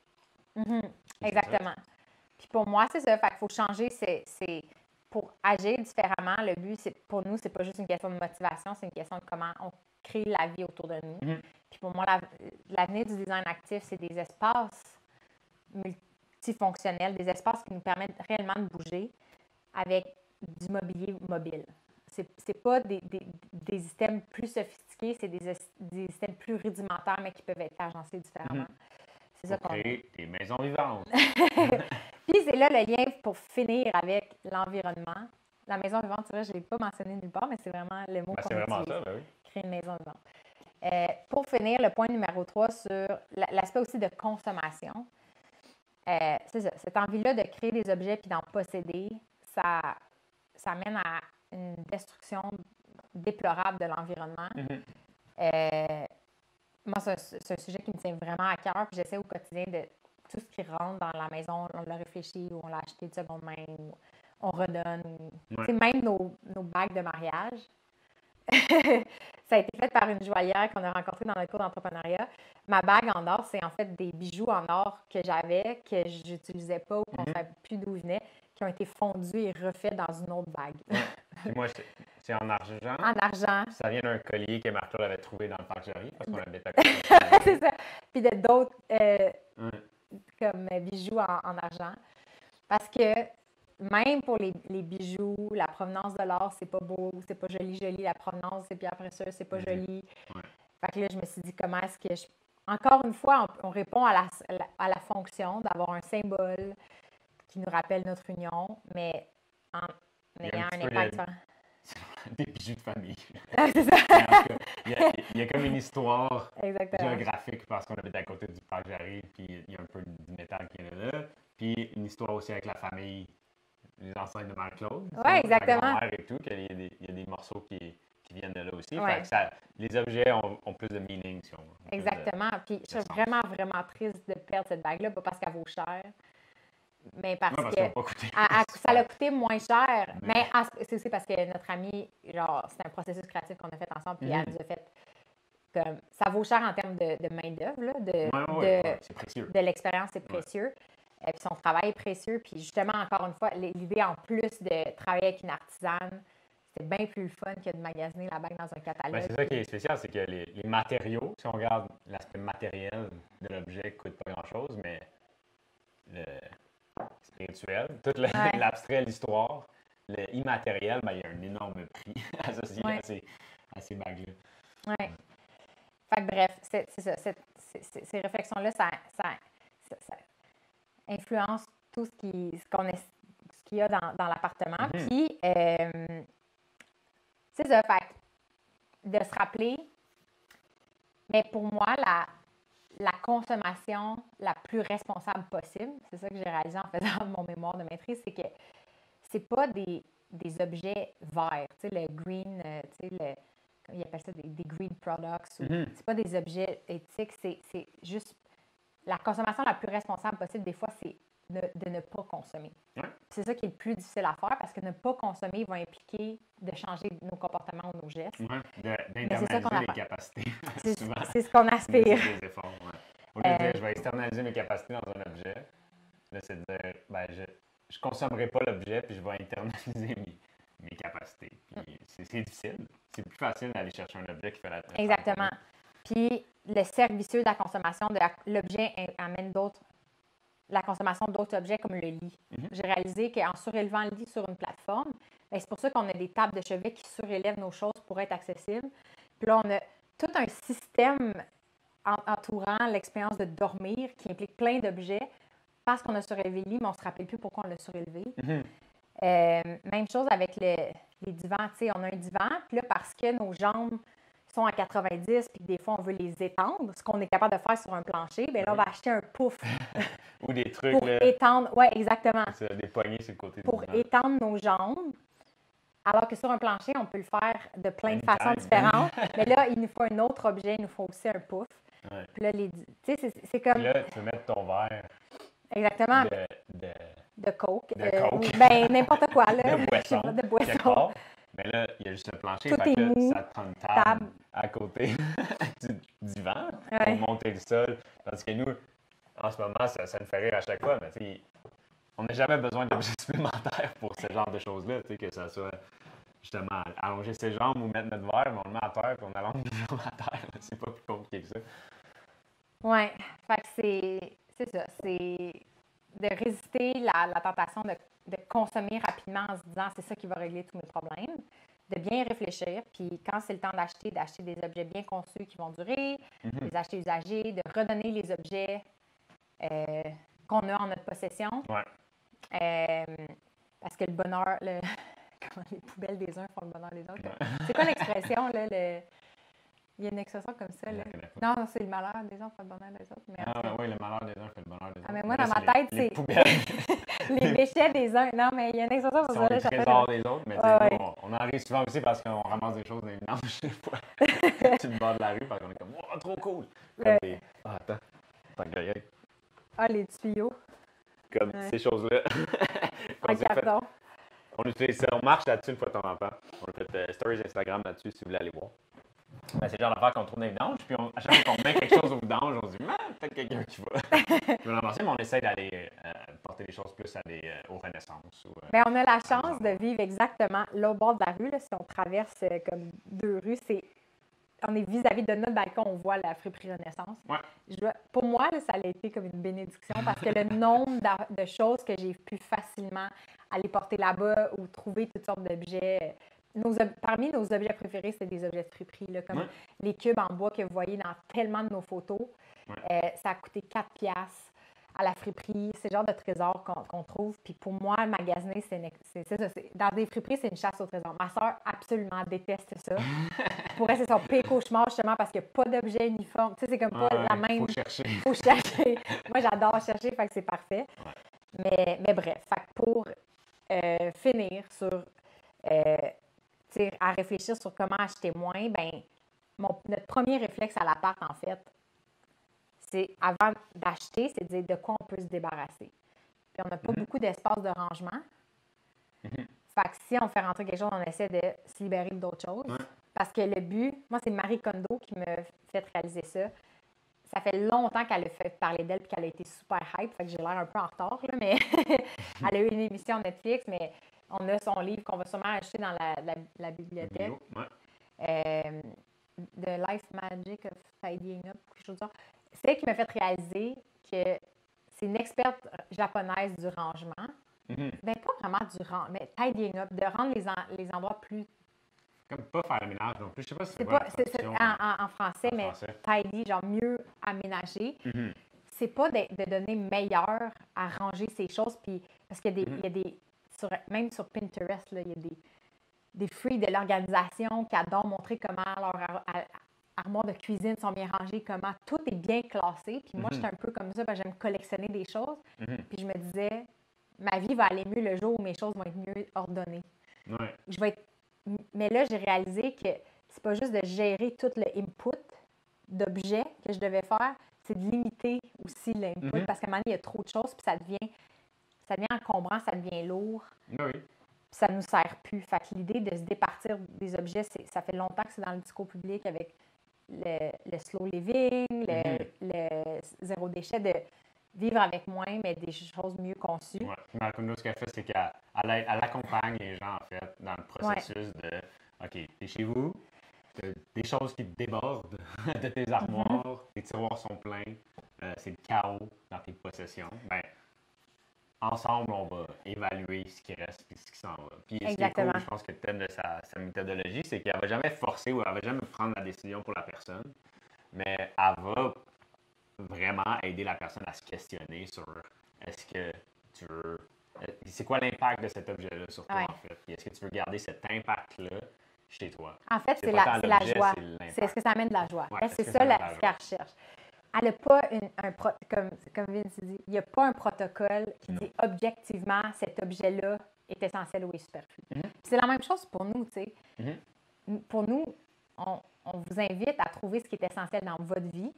Exactement. Puis pour moi, c'est ça. Fait qu'il faut changer. C'est pour agir différemment. Le but, pour nous, c'est pas juste une question de motivation, c'est une question de comment on crée la vie autour de nous. Puis pour moi, l'avenir du design actif, c'est des espaces multifonctionnels, des espaces qui nous permettent réellement de bouger avec du mobilier mobile. C'est pas des systèmes plus sophistiqués, c'est des systèmes plus rudimentaires, mais qui peuvent être agencés différemment. C'est ça qu'on créer des maisons vivantes. Puis c'est là le lien pour finir avec l'environnement. La maison vivante, c'est vrai, je ne l'ai pas mentionné nulle part, mais c'est vraiment le mot qu'on utilise. C'est vraiment ça, ben oui. Créer une maison vivante. Pour finir, le point numéro 3 sur l'aspect aussi de consommation. C'est ça, cette envie-là de créer des objets puis d'en posséder, ça mène à une destruction déplorable de l'environnement. moi, c'est un sujet qui me tient vraiment à cœur. Puis j'essaie au quotidien de tout ce qui rentre dans la maison, on l'a réfléchi ou on l'a acheté de seconde main ou on redonne. Ouais. Même nos bagues de mariage, ça a été fait par une joaillière qu'on a rencontrée dans notre cours d'entrepreneuriat. Ma bague en or, c'est en fait des bijoux en or que j'avais, que je n'utilisais pas ou qu'on ne savait plus d'où ils venaient, qui ont été fondus et refaits dans une autre bague. Puis moi, c'est en argent. En argent. Ça vient d'un collier que Marc-Claude avait trouvé dans le parc Jarry, parce qu'on habite à côté. C'est ça. Puis d'autres comme bijoux en argent. Parce que même pour les bijoux, la provenance de l'or, c'est pas beau, c'est pas joli. La provenance, c'est pierre précieuse, c'est pas joli. Ouais. Fait que là, je me suis dit, comment est-ce que Encore une fois, on répond à la fonction d'avoir un symbole qui nous rappelle notre union, mais en ayant un impact. Des bijoux de famille. C'est ça. Il y a comme une histoire Exactement. géographique parce qu'on habite à côté du parc Jarry, puis il y a un peu du métal qui est là. Puis une histoire aussi avec la famille, les ancêtres de Marc-Claude. Oui, exactement. La grand-mère et tout, qu'il y a des morceaux qui viennent de là aussi. Fait que les objets ont plus de meaning, si on veut. Exactement. Puis je suis vraiment, vraiment triste de perdre cette bague-là, pas parce qu'elle vaut cher, mais parce que ça l'a coûté moins cher. Mais c'est aussi parce que notre amie, genre, c'est un processus créatif qu'on a fait ensemble, puis elle nous a fait comme. Ça vaut cher en termes de main-d'œuvre, c'est précieux. De l'expérience, c'est précieux. Puis son travail est précieux. Puis justement, encore une fois, l'idée en plus de travailler avec une artisane, c'est bien plus le fun que de magasiner la bague dans un catalogue. C'est ça qui est spécial, c'est que les matériaux, si on regarde l'aspect matériel de l'objet, ne coûte pas grand-chose, mais le spirituel, tout l'abstrait, l'histoire, le immatériel, il y a un énorme prix associé à ces bagues-là. Oui. Fait que bref, c'est ça. Ces réflexions-là, ça influence tout ce qu'il y a dans l'appartement. Puis, c'est ça, fait de se rappeler, mais pour moi, la consommation la plus responsable possible, c'est ça que j'ai réalisé en faisant mon mémoire de maîtrise, c'est que c'est pas des objets verts, tu sais, le green, ils appellent ça des green products, c'est pas des objets éthiques, c'est juste la consommation la plus responsable possible, des fois, c'est de ne pas consommer. C'est ça qui est le plus difficile à faire parce que ne pas consommer va impliquer de changer nos comportements ou nos gestes. D'internaliser les capacités. C'est ce qu'on aspire. Des efforts, Au lieu de dire, je vais externaliser mes capacités dans un objet, là, c'est de dire, je ne consommerai pas l'objet puis je vais internaliser mes capacités. Puis c'est difficile. C'est plus facile d'aller chercher un objet qui fait la tâche. Exactement. Puis le cercle vicieux de la consommation de l'objet amène la consommation d'autres objets comme le lit. J'ai réalisé qu'en surélevant le lit sur une plateforme, c'est pour ça qu'on a des tables de chevet qui surélèvent nos choses pour être accessibles. Puis là, on a tout un système entourant l'expérience de dormir qui implique plein d'objets parce qu'on a surélevé le lit, mais on ne se rappelle plus pourquoi on l'a surélevé. Même chose avec les divans. Tu sais, on a un divan, puis là, parce que nos jambes sont à 90, puis des fois, on veut les étendre, ce qu'on est capable de faire sur un plancher, bien là, on va acheter un pouf. Ou des trucs, pour étendre, oui, exactement. Des poignées sur le côté pour étendre nos jambes, alors que sur un plancher, on peut le faire de plein de façons différentes. Mais là, il nous faut un autre objet, il nous faut aussi un pouf. Puis là, tu sais, c'est comme... Puis là, tu peux mettre ton verre. Exactement. De Coke. N'importe quoi, là. De boisson. Mais là, il y a juste le plancher. Tout est mou. Ça te prend une table à côté du divan pour monter le sol. Parce que nous, en ce moment, ça nous fait rire à chaque fois, mais on n'a jamais besoin d'objets supplémentaires pour ce genre de choses-là, que ça soit justement allonger ses jambes ou mettre notre verre, mais on le met à terre et on allonge nos jambes à terre. C'est pas plus compliqué que ça. Oui, fait que c'est ça. C'est de résister la tentation de consommer rapidement en se disant c'est ça qui va régler tous mes problèmes, de bien réfléchir, puis quand c'est le temps d'acheter des objets bien conçus qui vont durer, des acheter usagés, de redonner les objets qu'on a en notre possession. Parce que le bonheur, comment les poubelles des uns font le bonheur des autres. C'est quoi l'expression, là? Il y a une expression comme ça. Là. Non, c'est le malheur des uns fait le bonheur des autres. Mais oui, le malheur des uns fait le bonheur des autres. Mais moi, dans ma tête, c'est les péchés des uns. Non, mais il y a une expression pour ça. Les trésors des autres, mais on en arrive souvent aussi parce qu'on ramasse des choses dans les vidanges des fois. sur le bord de la rue, parce qu'on est comme, oh, trop cool! Ah, attends, que les tuyaux. Comme ces choses-là. En carton. On utilise ça, on marche là-dessus une fois de temps en temps. On a fait stories Instagram là-dessus si vous voulez aller voir. C'est le genre d'affaire qu'on trouve dans les vidanges, puis à chaque fois qu'on met quelque chose au vidange, on se dit, peut-être quelqu'un qui va l'embrasser, mais on essaie d'aller porter les choses plus aux Renaissances. Bien, on a la chance de vivre exactement là au bord de la rue. Là, si on traverse comme 2 rues, on est vis-à-vis de notre balcon, on voit la friperie Renaissance. Ouais. Pour moi, là, ça a été comme une bénédiction parce que le nombre de choses que j'ai pu facilement aller porter là-bas ou trouver toutes sortes d'objets. Parmi nos objets préférés, c'est des objets de friperie, là, comme les cubes en bois que vous voyez dans tellement de nos photos. Ça a coûté 4$ à la friperie. C'est le genre de trésor qu'on trouve. Puis pour moi, magasiner, c'est ça. Dans des friperies, c'est une chasse au trésor. Ma soeur absolument déteste ça. Pour elle, c'est son pire cauchemar, justement, parce qu'il n'y a pas d'objet uniforme. Tu sais, c'est comme pas la même. Faut chercher. Moi, j'adore chercher, fait que c'est parfait. Mais bref, fait que pour finir sur à réfléchir sur comment acheter moins, ben notre premier réflexe à l'appart, en fait, c'est avant d'acheter, c'est de dire de quoi on peut se débarrasser. Puis on n'a pas beaucoup d'espace de rangement. Fait que si on fait rentrer quelque chose, on essaie de se libérer d'autres choses. Parce que le but, moi, c'est Marie Kondo qui me fait réaliser ça. Ça fait longtemps qu'elle a fait parler d'elle et qu'elle a été super hype, fait que j'ai l'air un peu en retard, là, mais elle a eu une émission Netflix, mais on a son livre qu'on va sûrement acheter dans la bibliothèque. The Life Magic of Tidying Up, quelque chose de ça. C'est elle qui m'a fait réaliser que c'est une experte japonaise du rangement. Ben, pas vraiment du rangement, mais tidying up, de rendre les endroits plus... Comme pas faire le ménage non plus. Je sais pas si c'est quoi en français, mais tidy, genre mieux aménagé. C'est pas de donner meilleur à ranger ces choses, puis parce qu'il y a des même sur Pinterest, là, il y a des freaks de l'organisation qui adorent montrer comment leurs armoires de cuisine sont bien rangées, comment tout est bien classé. Puis moi, j'étais un peu comme ça, parce que j'aime collectionner des choses. Puis je me disais, ma vie va aller mieux le jour où mes choses vont être mieux ordonnées. Mais là, j'ai réalisé que c'est pas juste de gérer tout le input d'objets que je devais faire, c'est de limiter aussi l'input, parce qu'à un moment donné, il y a trop de choses, puis ça devient encombrant, ça devient lourd. Puis ça ne nous sert plus. Fait que l'idée de se départir des objets, ça fait longtemps que c'est dans le discours public avec le slow living, le zéro déchet, de vivre avec moins, mais des choses mieux conçues. Marie Kondo, ce qu'elle fait, c'est qu'elle accompagne les gens, en fait, dans le processus de OK, t'es chez vous, t'as des choses qui te débordent de tes armoires, tes tiroirs sont pleins, c'est le chaos dans tes possessions. Ben, ensemble, on va évaluer ce qui reste et ce qui s'en va. Puis ce qui est cool, je pense que le thème de sa méthodologie, c'est qu'elle ne va jamais forcer ou elle ne va jamais prendre la décision pour la personne, mais elle va vraiment aider la personne à se questionner sur est-ce que tu veux... C'est quoi l'impact de cet objet-là sur toi, en fait? Puis est-ce que tu veux garder cet impact-là chez toi? En fait, c'est la joie. C'est est-ce que ça amène de la joie? C'est ça ce qu'elle recherche. Elle n'a pas comme Vince dit, il n'y a pas un protocole qui dit objectivement cet objet-là est essentiel ou est superflu. C'est la même chose pour nous, tu sais. Pour nous, on vous invite à trouver ce qui est essentiel dans votre vie.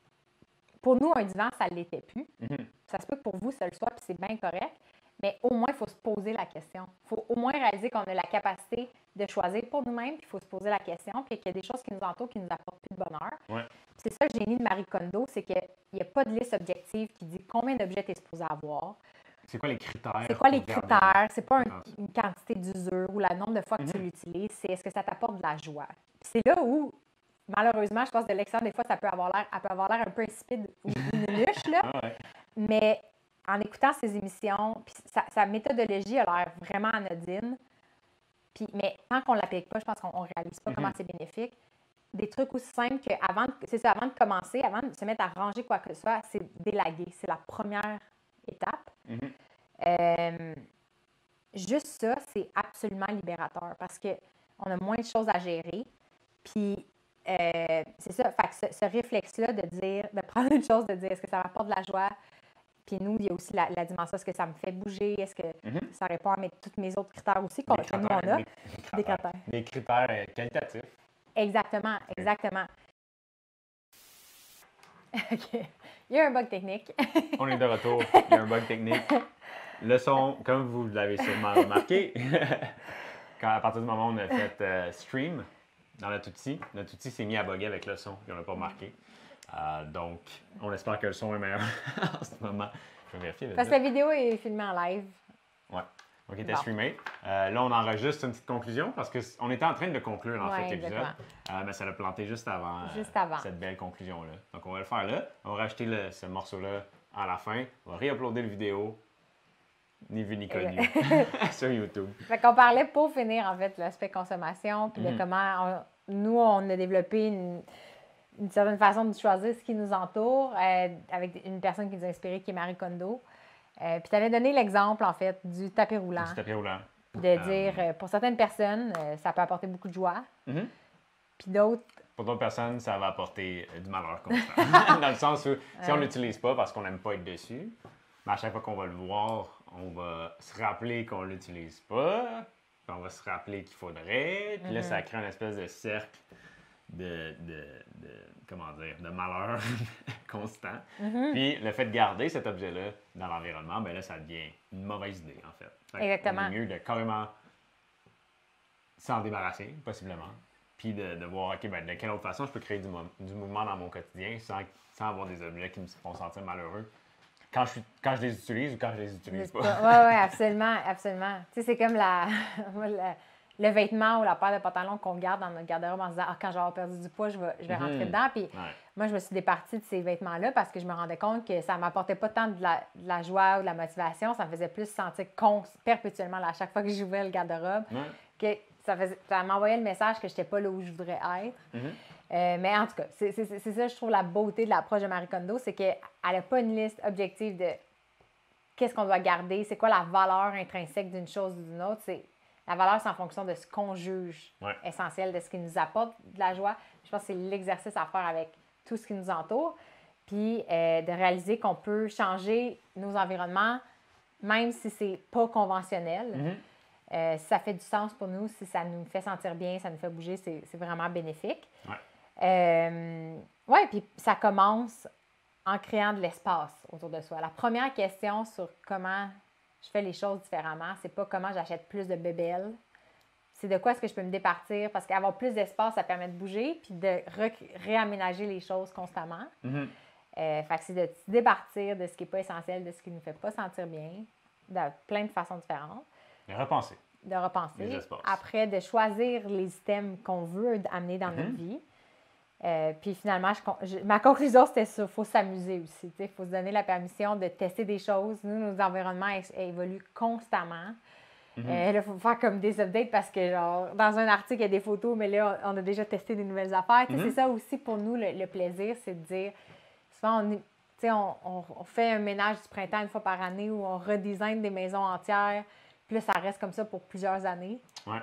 Pour nous, un divan, ça ne l'était plus. Ça se peut que pour vous, ça le soit, puis c'est bien correct. Mais au moins, il faut se poser la question. Il faut au moins réaliser qu'on a la capacité de choisir pour nous-mêmes, puis il faut se poser la question, puis qu'il y a des choses qui nous entourent qui nous apportent plus de bonheur. C'est ça le génie de Marie Kondo, c'est qu'il n'y a pas de liste objective qui dit combien d'objets tu es supposé avoir. C'est quoi les critères? C'est quoi les critères? C'est pas une quantité d'usure ou le nombre de fois que tu l'utilises, c'est est-ce que ça t'apporte de la joie. Puis c'est là où, malheureusement, je pense que de l'extérieur, des fois, elle peut avoir l'air un peu insipide ou une luche, là. Mais en écoutant ses émissions, puis sa méthodologie a l'air vraiment anodine. Mais tant qu'on ne l'applique pas, je pense qu'on ne réalise pas comment c'est bénéfique. Des trucs aussi simples qu'avant de commencer, avant de se mettre à ranger quoi que ce soit, c'est délaguer. C'est la première étape. Juste ça, c'est absolument libérateur parce qu'on a moins de choses à gérer. Puis, c'est ça. Fait que ce réflexe-là de prendre une chose, de dire est-ce que ça m'apporte de la joie? Puis nous, il y a aussi la dimension, est-ce que ça me fait bouger? Est-ce que ça répond à tous mes autres critères aussi que nous, on a? Des critères qualitatifs. Exactement, exactement. OK. Il y a un bug technique. On est de retour. Il y a un bug technique. Le son, comme vous l'avez sûrement remarqué, à partir du moment où on a fait stream dans notre outil s'est mis à bugger avec le son, et on l'a pas remarqué. Donc, on espère que le son est meilleur en ce moment. Je vais vérifier. Parce que la vidéo est filmée en live. Ouais. Donc, il était streamé. Là, on enregistre une petite conclusion parce qu'on était en train de conclure en fait l'épisode. Mais ça l'a planté juste avant cette belle conclusion-là. Donc, on va le faire là. On va rajouter ce morceau-là à la fin. On va réuploader la vidéo. Ni vu ni connu sur YouTube. Fait qu'on parlait pour finir, en fait, l'aspect consommation, puis de comment nous, on a développé une certaine façon de choisir ce qui nous entoure avec une personne qui nous a inspiré, qui est Marie Kondo. Puis tu avais donné l'exemple, en fait, du tapis roulant. Du tapis roulant. De dire, pour certaines personnes, ça peut apporter beaucoup de joie. Puis d'autres... Pour d'autres personnes, ça va apporter du malheur constant. Dans le sens où, si on ne l'utilise pas parce qu'on n'aime pas être dessus, mais à chaque fois qu'on va le voir, on va se rappeler qu'on ne l'utilise pas, puis on va se rappeler qu'il faudrait, puis là, ça crée une espèce de cercle de malheur constant. Puis le fait de garder cet objet-là dans l'environnement, bien là, ça devient une mauvaise idée, en fait. Exactement. C'est mieux de carrément s'en débarrasser, possiblement, puis de voir, OK, ben, de quelle autre façon je peux créer du mouvement dans mon quotidien sans avoir des objets qui me font sentir malheureux. Quand je les utilise ou quand je les utilise pas. Oui, absolument, absolument. Tu sais, c'est comme le vêtement ou la paire de pantalons qu'on garde dans notre garde-robe en se disant « Ah, quand je vais avoir perdu du poids, je vais rentrer dedans. » Puis moi, je me suis départie de ces vêtements-là parce que je me rendais compte que ça ne m'apportait pas tant de la joie ou de la motivation. Ça me faisait plus sentir perpétuellement à chaque fois que j'ouvrais le garde-robe. Que ça m'envoyait le message que je n'étais pas là où je voudrais être. Mais en tout cas, c'est ça, je trouve, la beauté de l'approche de Marie Kondo, c'est qu'elle n'a pas une liste objective de qu'est-ce qu'on doit garder, c'est quoi la valeur intrinsèque d'une chose ou d'une autre. La valeur, c'est en fonction de ce qu'on juge essentiel, de ce qui nous apporte de la joie. Je pense que c'est l'exercice à faire avec tout ce qui nous entoure. Puis de réaliser qu'on peut changer nos environnements, même si c'est pas conventionnel. Si ça fait du sens pour nous, si ça nous fait sentir bien, ça nous fait bouger, c'est vraiment bénéfique. Oui, puis ça commence en créant de l'espace autour de soi. La première question sur comment je fais les choses différemment, c'est pas comment j'achète plus de bébelles, c'est de quoi est-ce que je peux me départir, parce qu'avoir plus d'espace, ça permet de bouger puis de réaménager les choses constamment. Fait que c'est de se départir de ce qui n'est pas essentiel, de ce qui ne nous fait pas sentir bien, de plein de façons différentes. De repenser. De repenser. Après, de choisir les items qu'on veut amener dans notre vie. Puis finalement, ma conclusion, c'était ça. Il faut s'amuser aussi. Il faut se donner la permission de tester des choses. Nous, nos environnements évoluent constamment. Là, il faut faire comme des updates parce que, genre, dans un article, il y a des photos, mais là, on a déjà testé des nouvelles affaires. C'est ça aussi pour nous, le plaisir, c'est de dire, souvent, on fait un ménage du printemps une fois par année où on redesign des maisons entières. Puis là, ça reste comme ça pour plusieurs années.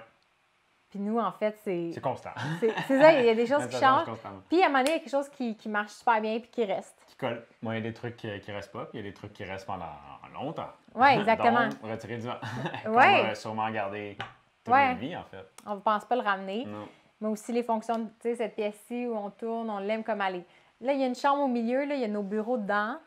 Puis nous, en fait, c'est... C'est constant. C'est ça, il y a des choses qui changent. Puis à un moment donné, il y a quelque chose qui marche super bien puis qui reste. Qui colle. Moi, il y a des trucs qui restent pas, puis il y a des trucs qui restent pendant longtemps. Oui, exactement. Donc, retirer du vent. On va sûrement garder toute notre vie, en fait. On ne pense pas le ramener. Non. Mais aussi les fonctions, tu sais, cette pièce-ci où on tourne, on l'aime comme elle est. Là, il y a une chambre au milieu, là, il y a nos bureaux dedans.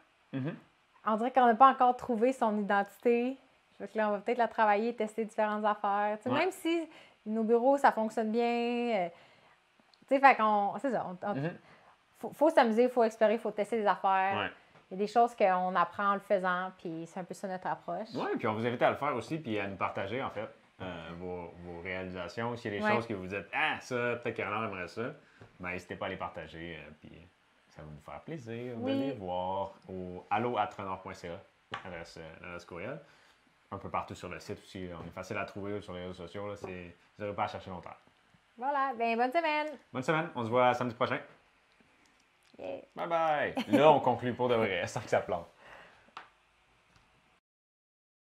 On dirait qu'on n'a pas encore trouvé son identité. Fait que là, on va peut-être la travailler, tester différentes affaires. Même si nos bureaux, ça fonctionne bien. Tu sais, fait qu'on... C'est ça. Faut s'amuser, il faut explorer, il faut tester des affaires. Il y a des choses qu'on apprend en le faisant, puis c'est un peu ça notre approche. Oui, puis on vous invite à le faire aussi, puis à nous partager, en fait, vos réalisations. S'il y a des choses que vous dites, ah, ça, peut-être qu'Alain aimerait ça, ben, n'hésitez pas à les partager, puis ça va nous faire plaisir de les voir au allo@renard.ca, l'adresse courriel. Un peu partout sur le site aussi. On est facile à trouver sur les réseaux sociaux. Là, vous n'aurez pas à chercher longtemps. Voilà. Bien, bonne semaine. Bonne semaine. On se voit samedi prochain. Yeah. Bye bye. Là, on conclut pour de vrai, sans que ça plante.